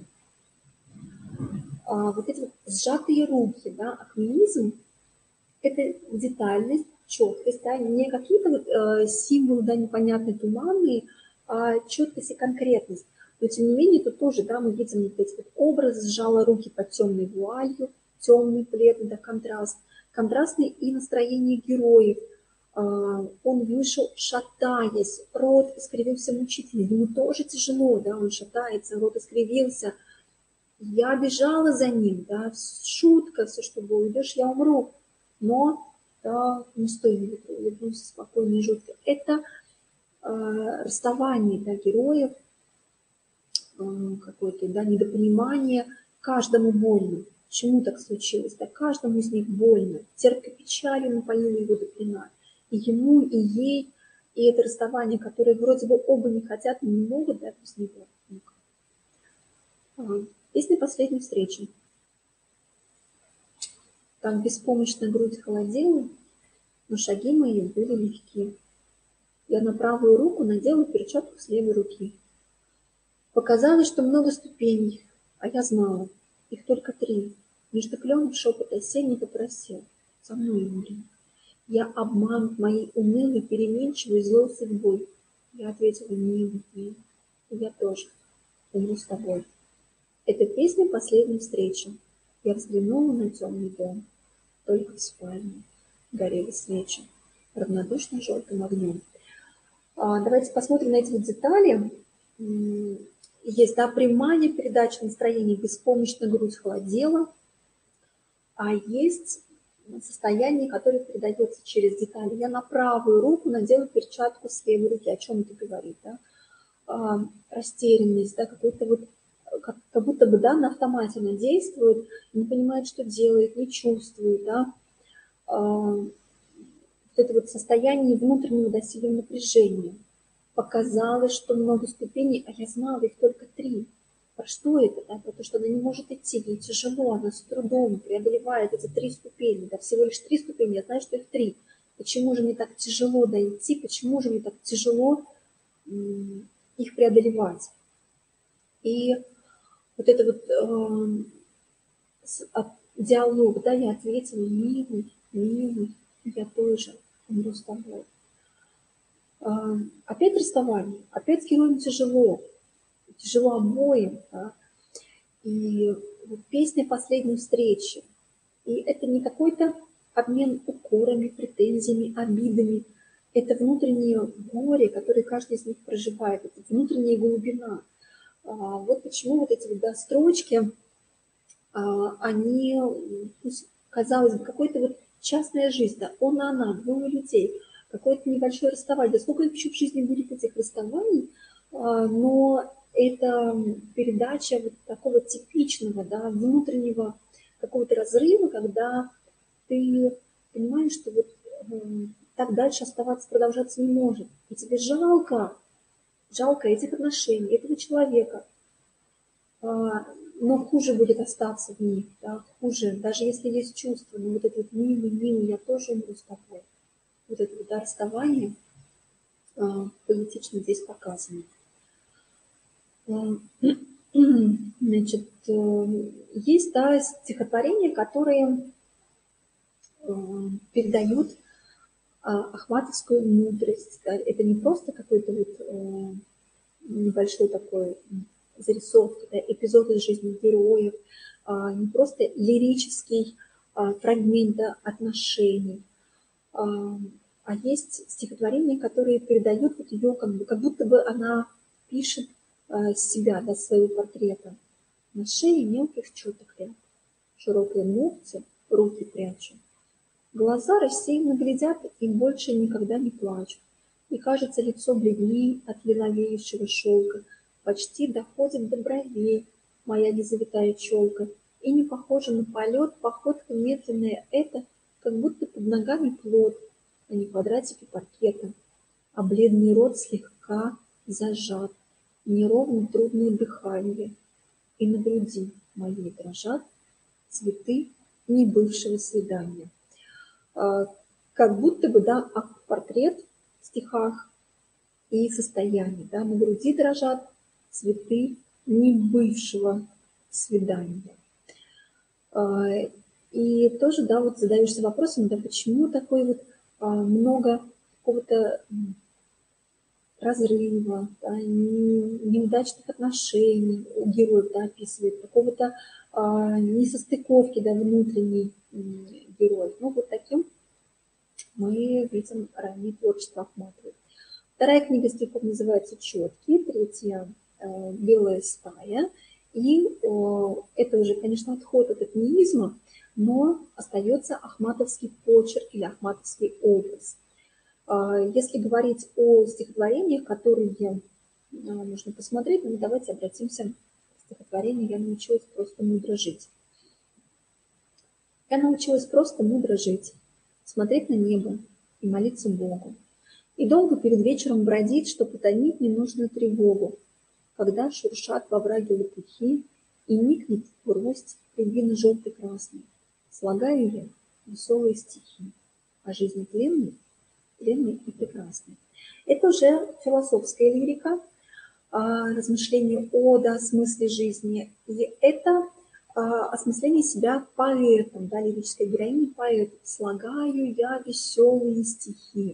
Вот эти вот сжатые руки, да, акмеизм, это детальность, четкость, да, не какие-то вот символы, да, непонятные, туманные, а четкость и конкретность. Но тем не менее, тут тоже, да, мы видим вот эти вот образы, сжала руки под темной вуалью, темный, бледный, да, контраст. Контрастный и настроение героев. Он вышел, шатаясь, рот искривился мучительно, ему тоже тяжело, да, он шатается, рот искривился. Я бежала за ним, да, шутка, все, что было, уйдешь, я умру. Но, да, не стой на ветру, улыбнулся спокойно и жутко. Это расставание, да, героев, какое-то, да, недопонимание, каждому больно. Почему так случилось? Да, каждому из них больно. Терпкой печалью напоила его до пьяна. И ему, и ей, и это расставание, которое вроде бы оба не хотят, но не могут, да, без него. Песня «Последней встречи». Так беспомощно грудь холодела, но шаги мои были легки. Я на правую руку надела перчатку с левой руки. Показалось, что много ступеней, а я знала, их только 3. Между кленов шепот осенний попросил: со мной умри. Я обманут моей унылой, переменчивой, злой судьбой. Я ответила: милый, милый, я тоже умру с тобой. Это песня «Последней встречи». Я взглянула на темный дом. Только в спальне горели свечи равнодушно желтым огнем. Давайте посмотрим на эти вот детали. есть, да, прямая передача настроения, беспомощно грудь холодела, а есть состояние, которое передается через детали. Я на правую руку надела перчатку с левой руки. О чем это говорит? Да? Растерянность, да, какой-то вот, как будто бы, да, на автомате она действует, не понимает, что делает, не чувствует, да. Вот это вот состояние внутреннего, да, сильного напряжения. Показалось, что много ступеней, а я знала их только 3. Про что это? Да? Потому что она не может идти, ей тяжело, она с трудом преодолевает эти 3 ступени. Да? Всего лишь 3 ступени, я знаю, что их 3. Почему же мне так тяжело дойти, почему же мне так тяжело их преодолевать? И вот это вот диалог, да, я ответила: милый, милый, я тоже умру с тобой. Опять расставание, опять героям тяжело обоим, да? И вот песня последней встречи. И это не какой-то обмен укорами, претензиями, обидами. Это внутреннее горе, которое каждый из них проживает. Это внутренняя глубина. Вот почему вот эти вот, да, строчки, они, казалось бы, какой-то вот частная жизнь, да, он и она, 2 людей, какое-то небольшое расставание. Да сколько еще в жизни будет этих расставаний, но это передача вот такого типичного, да, внутреннего какого-то разрыва, когда ты понимаешь, что вот так дальше оставаться, продолжаться не может. И тебе жалко этих отношений, этого человека, но хуже будет остаться в них, да, хуже, даже если есть чувства, но вот этот милый, милый, я тоже умру с тобой. Вот это вот, да, расставание поэтично здесь показано. Значит, есть, да, стихотворения, которые передают ахматовскую мудрость. Да. Это не просто какой-то вот небольшой такой зарисовки, да, эпизод из жизни героев, не просто лирический фрагмент, да, отношений, а есть стихотворения, которые передают вот ее, как будто бы она пишет себя, да, своего портрета. На шее мелких четок ряд, широкие ногти, руки прячу. Глаза рассеянно глядят и больше никогда не плачут. И кажется, лицо бледней от лиловеющего шелка, почти доходит до бровей моя незавитая челка, и не похожа на полет, походка медленная это, как будто под ногами плод, а не квадратики паркета, а бледный рот слегка зажат, неровно трудное дыхание, и на груди моей дрожат цветы небывшего свидания. Как будто бы, да, портрет в стихах и состояние, да, на груди дрожат цветы небывшего свидания. И тоже, да, вот задаешься вопросом, да, почему такое вот много какого-то разрыва, да, неудачных отношений у героев, да, описывает, какого-то несостыковки, да, внутренней героев. Ну, вот таким мы видим раннее творчество Ахматовой. Вторая книга стихов называется «Четкие», третья «Белая стая». И это уже, конечно, отход от этнеизма, но остается ахматовский почерк или ахматовский образ. Если говорить о стихотворениях, которые нужно посмотреть, ну, давайте обратимся к стихотворению «Я научилась просто мудро жить». Я научилась просто мудро жить, смотреть на небо и молиться Богу. И долго перед вечером бродить, чтоб утомить ненужную тревогу, когда шуршат во враге лопухи и никнет гроздь рябины желтый-красный. Слагаю я веселые стихи о жизни тленной и прекрасной. Это уже философская лирика, размышление о, да, смысле жизни. И это осмысление себя поэтом, да, лирической героини поэт. Слагаю я веселые стихи.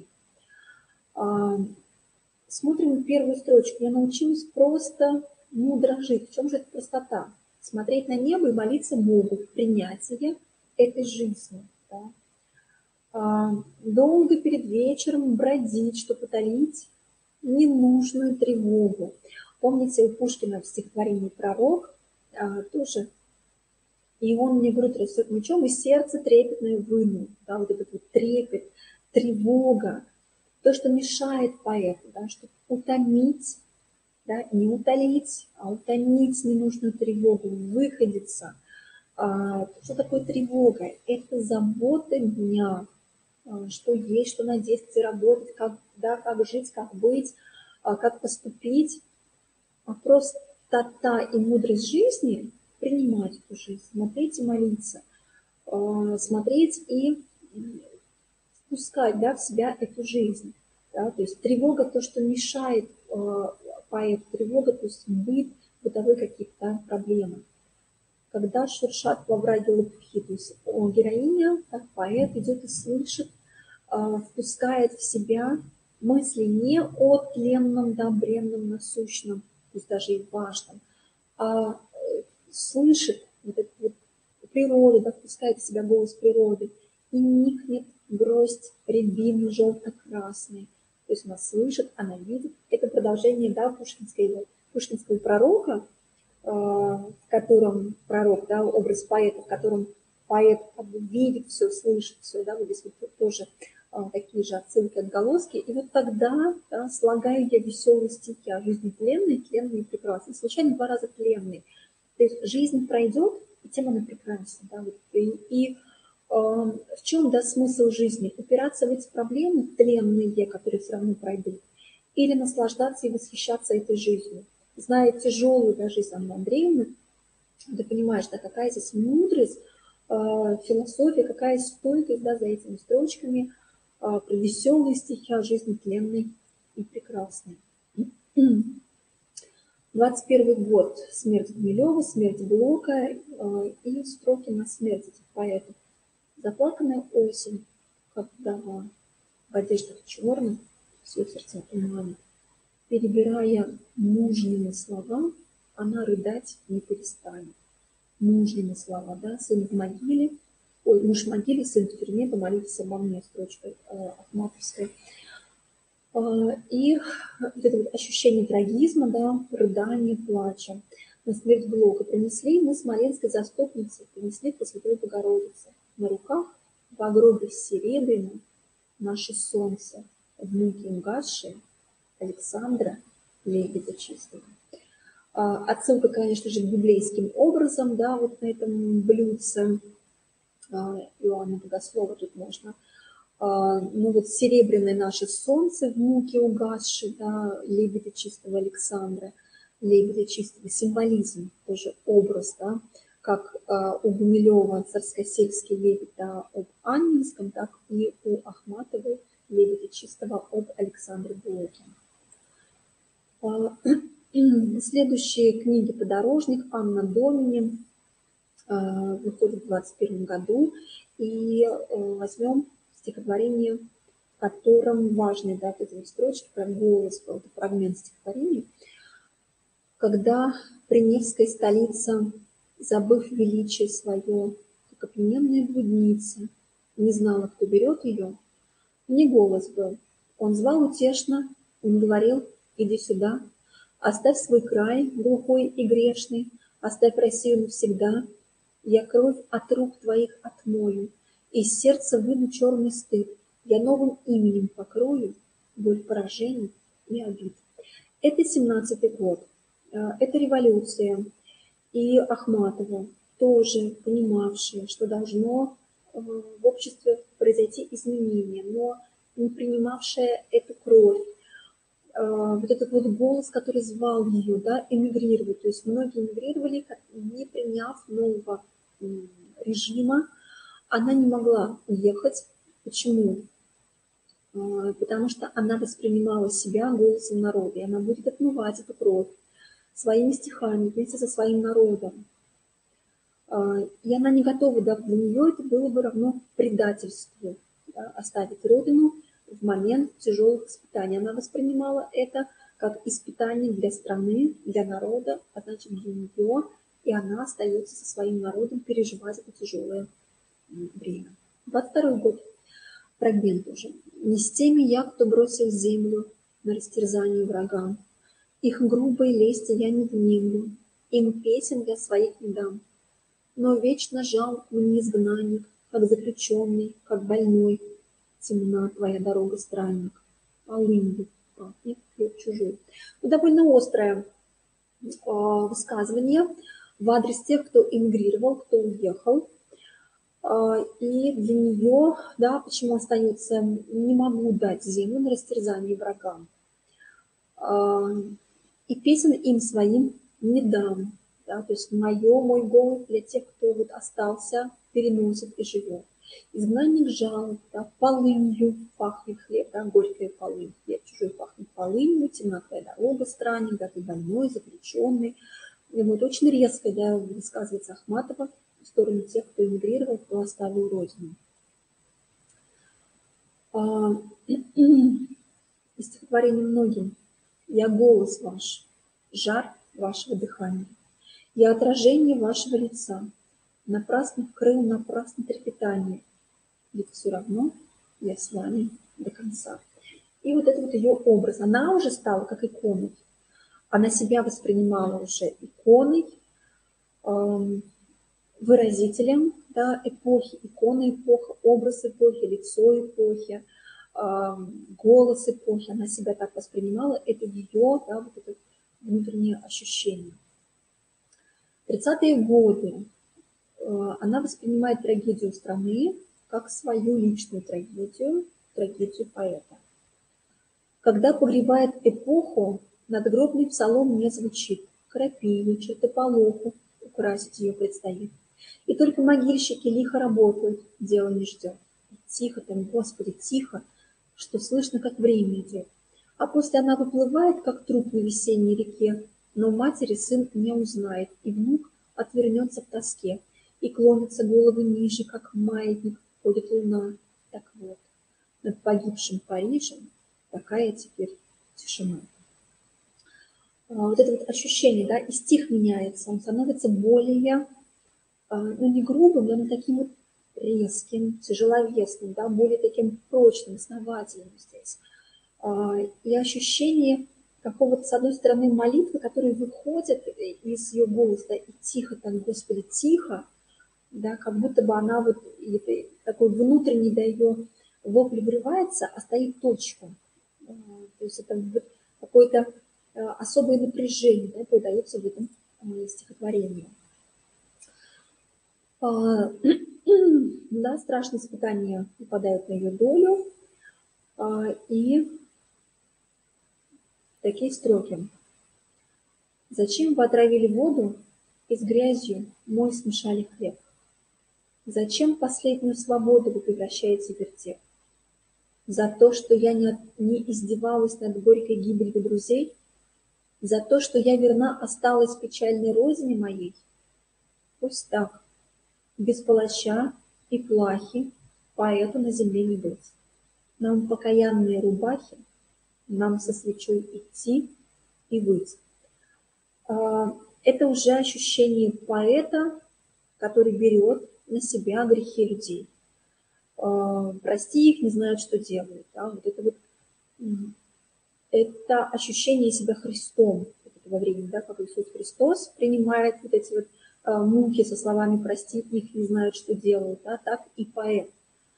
Смотрим первую строчку. Я научилась просто мудро жить. В чем же эта простота? Смотреть на небо и молиться Богу в принятие этой жизни. Да? Долго перед вечером бродить, чтобы утолить ненужную тревогу. Помните, у Пушкина в стихотворении «Пророк» тоже, и он мне грудь трясет мечом, и сердце трепетное вынул, да, вот этот вот трепет, тревога, то, что мешает поэту, да, чтобы утомить, да, не утолить, а утомить ненужную тревогу, выходиться. Что такое тревога? Это забота дня, что есть, что надеть, где работать, как, да, как жить, как быть, как поступить. Простота и мудрость жизни — принимать эту жизнь, смотреть и молиться, смотреть и впускать, да, в себя эту жизнь. Да? То есть тревога — то, что мешает поэту, тревога, то есть быт, бытовые какие-то проблемы. Когда шуршат во враге лопухи, то есть героиня, как поэт, идет и слышит, впускает в себя мысли не о тленном, да, бренном, насущном, то есть даже и важном, а слышит вот эту вот природу, да, впускает в себя голос природы, и никнет гроздь рябины желто-красной. То есть она слышит, она видит. Это продолжение, да, пушкинского пророка, в котором пророк, да, образ поэта, в котором поэт как бы видит все, слышит все, да, вот здесь вот тоже такие же отсылки, отголоски. И вот тогда, да, слагаю я веселые стихи о жизни тленной, тленной и прекрасной. Случайно два раза тленной. То есть жизнь пройдет, и тем она прекрасна. Да, вот, в чем, да, смысл жизни? Упираться в эти проблемы тленные, которые все равно пройдут, или наслаждаться и восхищаться этой жизнью. Зная тяжелую, да, жизнь Анны Андреевны, ты понимаешь, да, какая здесь мудрость, философия, какая стойкость, да, за этими строчками, про веселые стихи о жизни тленной и прекрасной. 21 год. Смерть Гумилева, смерть Блока и строки на смерть этих поэтов. Заплаканная осень, как вдова, в одеждах черных, все сердце туманит. Перебирая мужнины слова, она рыдать не перестанет. Мужнины слова, да, сын в могиле, ой, муж в могиле, сын в тюрьме, помолитесь обо мне, строчка Ахматовской. И вот это вот ощущение трагизма, да, рыдания, плача. На смерть Блока принесли мы смоленской заступницы, принесли к Пресвятой Богородице. На руках в гробе серебряном наше солнце, в муке угасшее, Александра Лебедя чистого. Отсылка, конечно же, к библейским образом, да, вот на этом блюдце Иоанна Богослова тут можно. Ну вот серебряное наше солнце в муке угасшее, да, Лебедя чистого Александра, Лебедя чистого, символизм, тоже образ, да, как у Гумилева царскосельский лебедь, да, об Анненском, так и у Ахматовой Лебедя чистого об Александре Блоке. Следующие книги «Подорожник», «Анна Домини» выходит в 2021 году. И возьмем стихотворение, в котором важные, да, эти строчки, про голос, про этот фрагмент стихотворения. Когда Приневская столица, забыв величие свое, как опьяненная блудница, не знала, кто берет ее, не голос был. Он звал утешно, он говорил: иди сюда, оставь свой край глухой и грешный, оставь Россию навсегда. Я кровь от рук твоих отмою, из сердца выну черный стыд. Я новым именем покрою боль поражений и обид. Это 17-й год, это революция. И Ахматова, тоже понимавшая, что должно в обществе произойти изменение, но не принимавшая эту кровь. Вот этот вот голос, который звал ее, да, эмигрировать. То есть многие эмигрировали, не приняв нового режима. Она не могла уехать. Почему? Потому что она воспринимала себя голосом народа, и она будет отмывать эту кровь своими стихами вместе со своим народом. И она не готова, да, для нее это было бы равно предательству, да, оставить родину в момент тяжелых испытаний. Она воспринимала это как испытание для страны, для народа, а значит для нее, и она остается со своим народом переживать это тяжелое время. 22 год. Фрагмент уже. «Не с теми я, кто бросил землю на растерзание врагам, Их грубой лести я не внемлю, им песен я своих не дам. Но вечно жалок мне изгнанник, как заключенный, как больной. Темна твоя дорога, странник, полынью пахнет хлеб чужой. Ну, довольно острое высказывание в адрес тех, кто эмигрировал, кто уехал. И для нее, да, почему остается, не могу дать землю на растерзание врагам. И песен им своим не дам. Да, то есть мой голос для тех, кто вот остался, переносит и живет. Изгнанник жалоб, да, полынью пахнет хлеб, да, горькая полынь, хлеб чужой пахнет полынью, темна твоя дорога, странник, да, ты больной, заключенный. И вот очень резко, да, высказывается Ахматова в сторону тех, кто эмигрировал, кто оставил родину. Стихотворение многим. Я голос ваш, жар вашего дыхания. Я отражение вашего лица. Напрасно крыл, напрасно трепетание. Ведь все равно я с вами до конца. И вот это вот ее образ. Она уже стала как иконой. Она себя воспринимала уже иконой, выразителем, да, эпохи, икона эпоха, образ эпохи, лицо эпохи, голос эпохи. Она себя так воспринимала. Это ее, да, вот это внутреннее ощущение. В 30-е годы она воспринимает трагедию страны как свою личную трагедию, трагедию поэта. Когда погребает эпоху, надгробный псалом не звучит, крапиве, чертополоху украсить ее предстоит. И только могильщики лихо работают, дело не ждет. И тихо там, Господи, тихо, что слышно, как время идет. А после она выплывает, как труп на весенней реке, но матери сын не узнает, и внук отвернется в тоске, и клонятся головы ниже, как маятник, ходит луна. Так вот, над погибшим Парижем такая теперь тишина. Вот это вот ощущение, да, и стих меняется, он становится более, ну не грубым, но таким вот резким, тяжеловесным, да, более таким прочным, основательным здесь. И ощущение какого-то, с одной стороны, молитвы, которая выходит из ее голоса, и тихо там, Господи, тихо, да, как будто бы она вот такой внутренний, да, ее вопль вырывается, а стоит точку. То есть это вот какое-то особое напряжение, да, передается в этом стихотворении. Да, страшные испытания выпадают на ее долю, и такие строки. Зачем вы отравили воду и с грязью мой смешали хлеб? Зачем последнюю свободу вы превращаете в вертеп? За то, что я не издевалась над горькой гибелью друзей? За то, что я верна осталась печальной родине моей? Пусть так, без палача и плахи поэту на земле не быть. Нам покаянные рубахи, нам со свечой идти и выть. Это уже ощущение поэта, который берет на себя грехи людей. Прости их, не знают, что делают. Да? Вот это ощущение себя Христом этого времени, да? Как Иисус Христос принимает вот эти вот муки со словами «прости их, не знают, что делают», да? Так и поэт.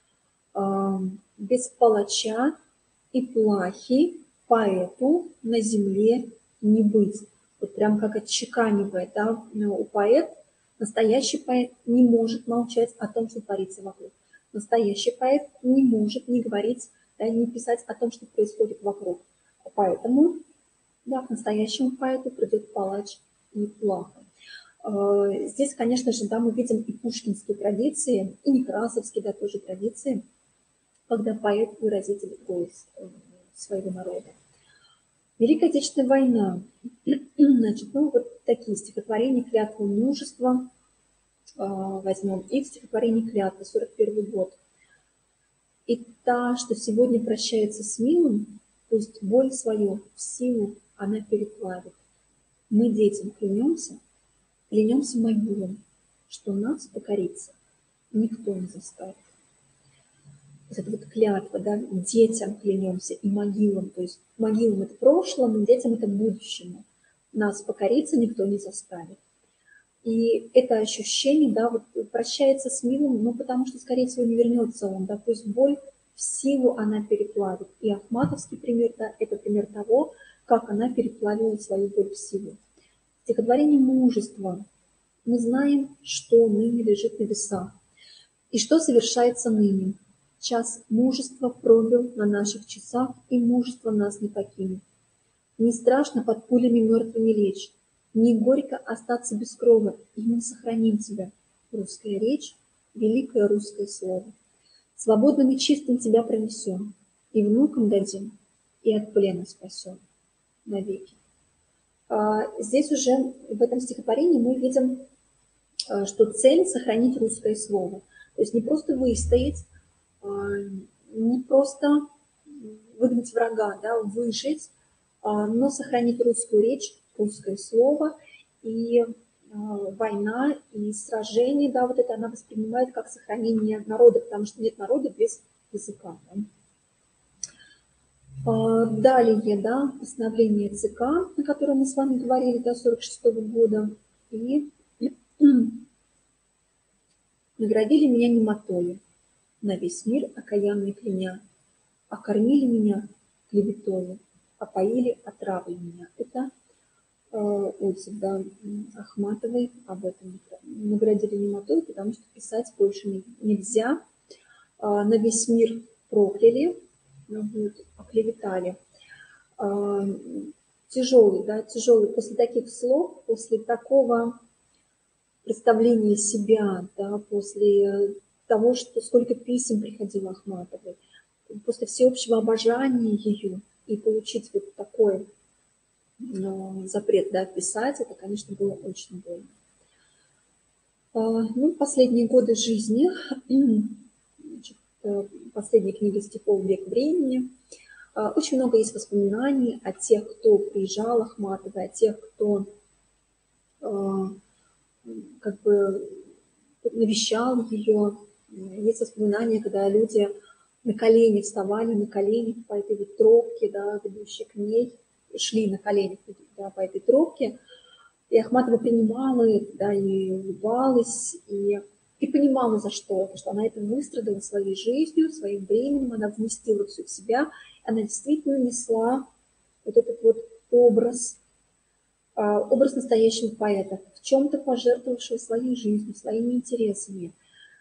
Без палача и плахи поэту на земле не быть. Вот прям как отчеканивает, да, настоящий поэт не может молчать о том, что творится вокруг. Настоящий поэт не может не говорить, да, не писать о том, что происходит вокруг. Поэтому, да, к настоящему поэту придет палач и плаха. Здесь, конечно же, да, мы видим и пушкинские традиции, и некрасовские, да, тоже традиции, когда поэт выразитель голос своего народа. Великая Отечественная война. Значит, ну вот такие стихотворения «Клятва мужества». Возьмем их стихотворение «Клятва», 41 год. «И та, что сегодня прощается с милым, пусть боль свою в силу она переплавит. Мы детям клянемся могилам, что нас покориться никто не заставит». вот эта вот клятва, да, детям клянемся и могилам, то есть могилам это прошлому, детям это будущему. Нас покориться никто не заставит. И это ощущение, да, вот прощается с милым, ну, потому что, скорее всего, не вернется он, да, то есть боль в силу она переплавит. И Ахматовский пример, да, это пример того, как она переплавила свою боль в силу. Стихотворение «Мужество». Мы знаем, что ныне лежит в небесах, и что совершается ныне. Час мужества пробил на наших часах, и мужество нас не покинет. Не страшно под пулями мертвыми лечь, не горько остаться без крова, и мы сохраним тебя. Русская речь, великое русское слово. Свободным и чистым тебя пронесем, и внукам дадим, и от плена спасем навеки. Здесь уже в этом стихотворении мы видим, что цель – сохранить русское слово. То есть не просто выстоять, не просто выгнать врага, да, выжить, но сохранить русскую речь, русское слово. И война и сражение, да, вот это она воспринимает как сохранение народа, потому что нет народа без языка. Да. Далее, да, постановление ЦК, о котором мы с вами говорили до 1946 года, и наградили меня немотою, на весь мир окаянный кляня, окормили меня клеветою, опоили отравой меня. Это отзыв, да, Ахматовой об этом. Наградили немотой, потому что писать больше нельзя. На весь мир прокляли, вот, оклеветали. Тяжелый, да, тяжелый. После таких слов, после такого представления себя, да, после того, что сколько писем приходило Ахматовой, после всеобщего обожания ее, и получить вот такой запрет, да, писать, это, конечно, было очень больно. Ну, последние годы жизни, значит, последняя книга стихов «Век времени». Очень много есть воспоминаний о тех, кто приезжал Ахматовой, о тех, кто как бы навещал ее. Есть воспоминания, когда люди на колени вставали, на колени по этой вот тропке, да, ведущей к ней, шли на коленях, да, по этой тропке. И Ахматова принимала это, да, и улыбалась, и понимала, за что. Потому что она это выстрадала своей жизнью, своим временем, она вместила все в себя. Она действительно несла вот этот вот образ настоящего поэта, в чем-то пожертвовавшего своей жизнью, своими интересами.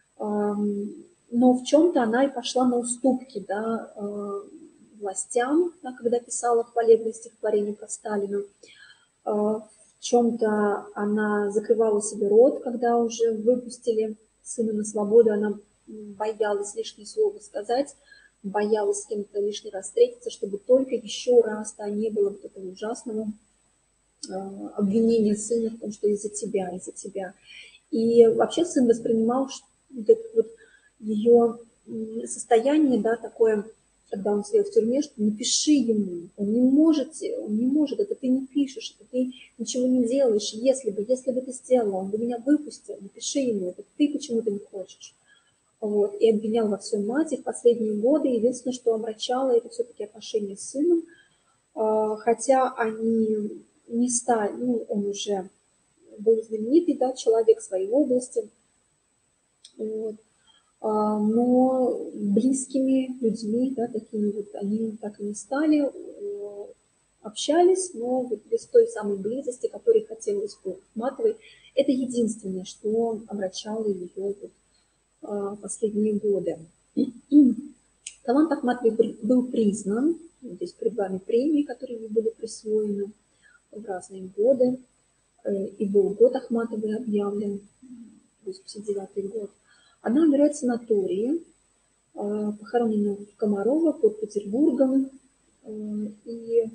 Но в чем-то она и пошла на уступки, да, властям, да, когда писала хвалебное стихотворение про Сталина. В чем-то она закрывала себе рот, когда уже выпустили сына на свободу, она боялась лишнее слово сказать, боялась с кем-то лишний раз встретиться, чтобы только еще раз, да, не было вот этого ужасного обвинения сына в том, что из-за тебя, из-за тебя. И вообще сын воспринимал вот это вот ее состояние, да, такое, когда он сидел в тюрьме, что не пиши ему, он не может, это ты не пишешь, это ты ничего не делаешь, если бы ты сделала, он бы меня выпустил, не пиши ему, это ты почему-то не хочешь. Вот, и обвинял во всем мать, и в последние годы единственное, что омрачало, это все-таки отношения с сыном, хотя они не стали, ну, он уже был знаменитый, да, человек в своей области, вот, но близкими людьми, да, такими вот, они так и не стали, общались, но вот без той самой близости, которой хотелось бы Ахматовой, это единственное, что омрачало ее вот, последние годы. Талант Ахматовой был признан, здесь перед вами премии, которые ей были присвоены в разные годы, и был год Ахматовой объявлен, 1989 год. Она умирает в санатории, похоронена в Комарово под Петербургом, и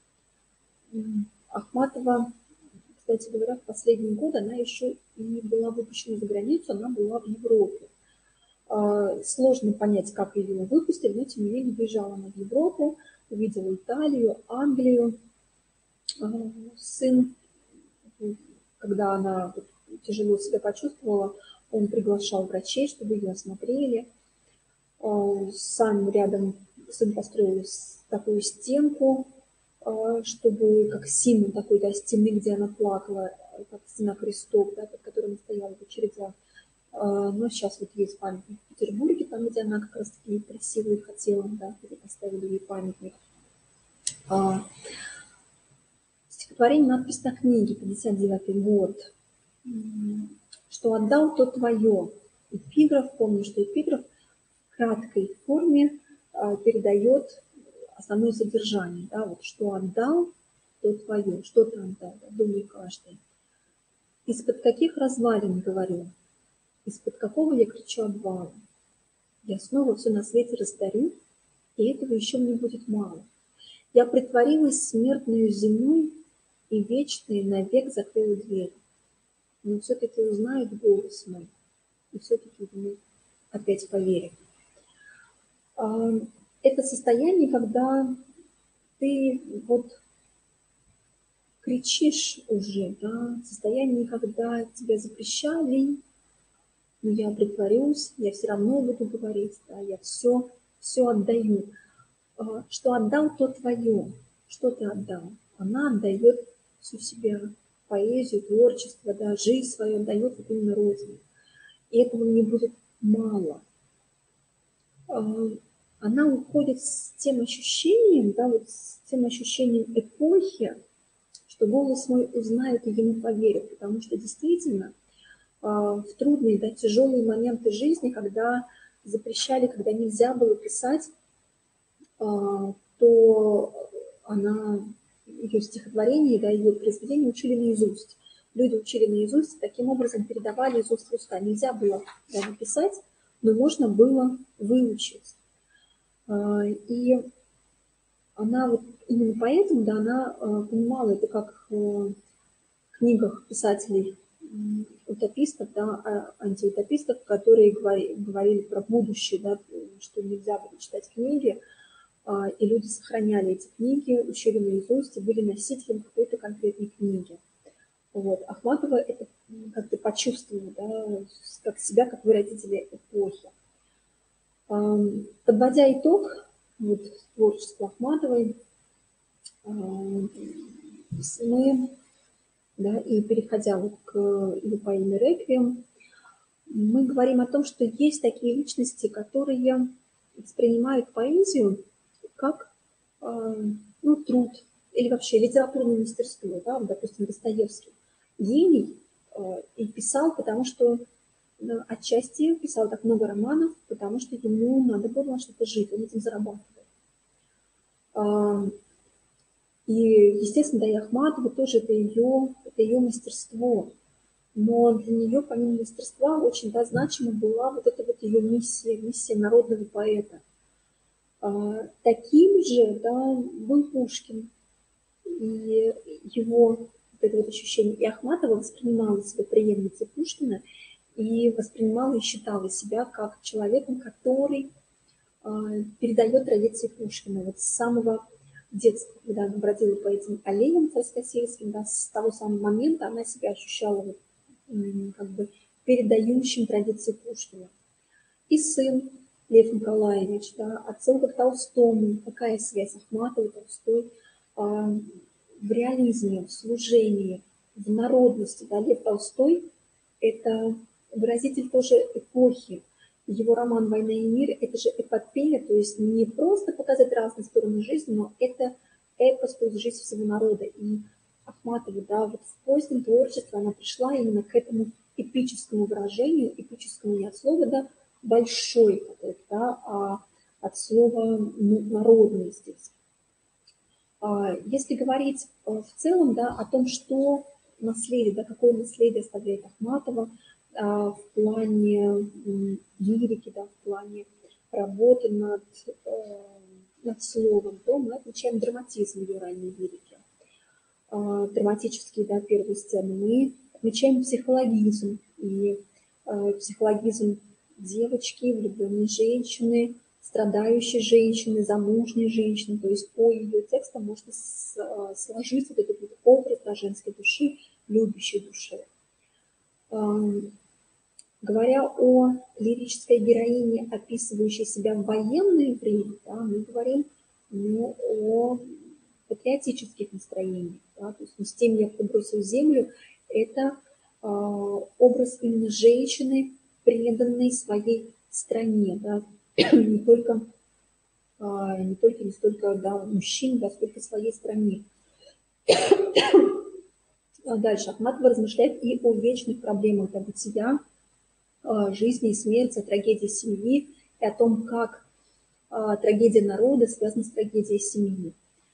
Ахматова, кстати говоря, в последние годы она еще и была выпущена за границу, она была в Европе. Сложно понять, как ее выпустили, но тем не менее выезжала она в Европу, увидела Италию, Англию. Сын, когда она тяжело себя почувствовала, он приглашал врачей, чтобы ее осмотрели. Сам рядом сын построил такую стенку, чтобы как символ такой, да, стены, где она плакала, как стена крестов, да, под которым стояла в очередях. Но сейчас вот есть памятник в Петербурге, там, где она как раз таки красивая хотела, да, где поставили ей памятник. Стихотворение, надпись на книге, 59-й год. Что отдал, то твое. Эпиграф, помню, что эпиграф в краткой форме передает основное содержание. Да, вот, что отдал, то твое. Что ты отдал, да, думаю, каждый. Из-под каких развалин говорю, из-под какого я кричу обвала. Я снова все на свете раздарю, и этого еще мне будет мало. Я притворилась смертную зимой, и вечной навек закрыла дверь. Но все-таки узнают голос мой, и все-таки ему опять поверят. Это состояние, когда ты вот кричишь уже, да, состояние, когда тебя запрещали, но я притворюсь, я все равно буду говорить, да, я все отдаю. Что отдал, то твое. Что ты отдал? Она отдает всю себя, поэзию, творчество, да, жизнь свою отдает вот именно Родине. И этого мне будет мало. Она уходит с тем ощущением, да, вот с тем ощущением эпохи, что голос мой узнает и ему поверят, потому что действительно в трудные, да, тяжелые моменты жизни, когда запрещали, когда нельзя было писать, то она, ее стихотворение, да, ее произведения учили наизусть. Люди учили наизусть, таким образом передавали из уст в уста. Нельзя было, да, написать, но можно было выучить. И она вот именно поэтому, да, она понимала это как в книгах писателей утопистов, да, антиутопистов, которые говорили про будущее, да, что нельзя было читать книги, и люди сохраняли эти книги, учили наизусть и были носителем какой-то конкретной книги. Вот. Ахматова это как-то почувствовала, да, как себя, как выразителя эпохи. Подводя итог вот, творчеству Ахматовой, мы, да, и переходя вот к ее поэме «Реквием», мы говорим о том, что есть такие личности, которые воспринимают поэзию как ну, труд или вообще литературное мастерство, да, допустим, Достоевский. Гений и писал, потому что отчасти писал так много романов, потому что ему надо было на что-то жить, он этим зарабатывал. И, естественно, да, и Ахматова тоже это ее мастерство. Но для нее, помимо мастерства, очень, да, значима была вот эта вот ее миссия народного поэта. Таким же, да, был Пушкин. И его вот это вот ощущение. И Ахматова воспринимала себя преемницей Пушкина и воспринимала и считала себя как человеком, который передает традиции Пушкина. Вот с самого детства, когда она бродила по этим аллеям царскосельским, да, с того самого момента она себя ощущала вот, как бы передающим традиции Пушкина. И сын Лев Николаевич, да, отсылка к Толстому, какая связь Ахматовой, Толстой в реализме, в служении, в народности. Да, Лев Толстой – это выразитель тоже эпохи. Его роман «Война и мир» – это же эпопея, то есть не просто показать разные стороны жизни, но это эпос, то есть жизнь всего народа. И Ахматова, да, вот в позднем творчестве она пришла именно к этому эпическому выражению, эпическому не от слова, да, большой, да, а от слова народный здесь. Если говорить в целом, да, о том, что наследие, да, какое наследие оставляет Ахматова в плане лирики, да, в плане работы над словом, то мы отмечаем драматизм ее ранней лирики. Драматические, да, первые сцены. Мы отмечаем психологизм, и психологизм девочки, влюбленной женщины, страдающей женщины, замужней женщины. То есть по ее текстам можно сложить вот этот вот образ, да, женской души, любящей души. Говоря о лирической героине, описывающей себя в военное время, да, мы говорим о патриотических настроениях. Да, то есть «С тем я бросил землю» – это образ именно женщины, преданной своей стране. Да, не столько да, мужчин, да, сколько своей стране. Дальше Ахматова размышляет и о вечных проблемах бытия, жизни и смерти, о трагедии семьи и о том, как трагедия народа связана с трагедией семьи.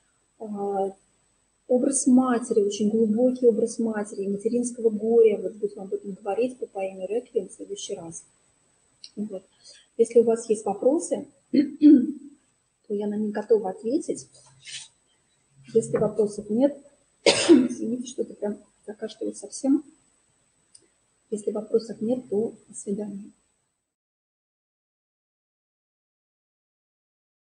Образ матери, очень глубокий образ матери, материнского горя. Вот будем об этом говорить по поэме «Реквием» в следующий раз. Вот. Если у вас есть вопросы, то я на них готова ответить. Если вопросов нет, извините, что-то прям закашливает совсем. Если вопросов нет, то до свидания.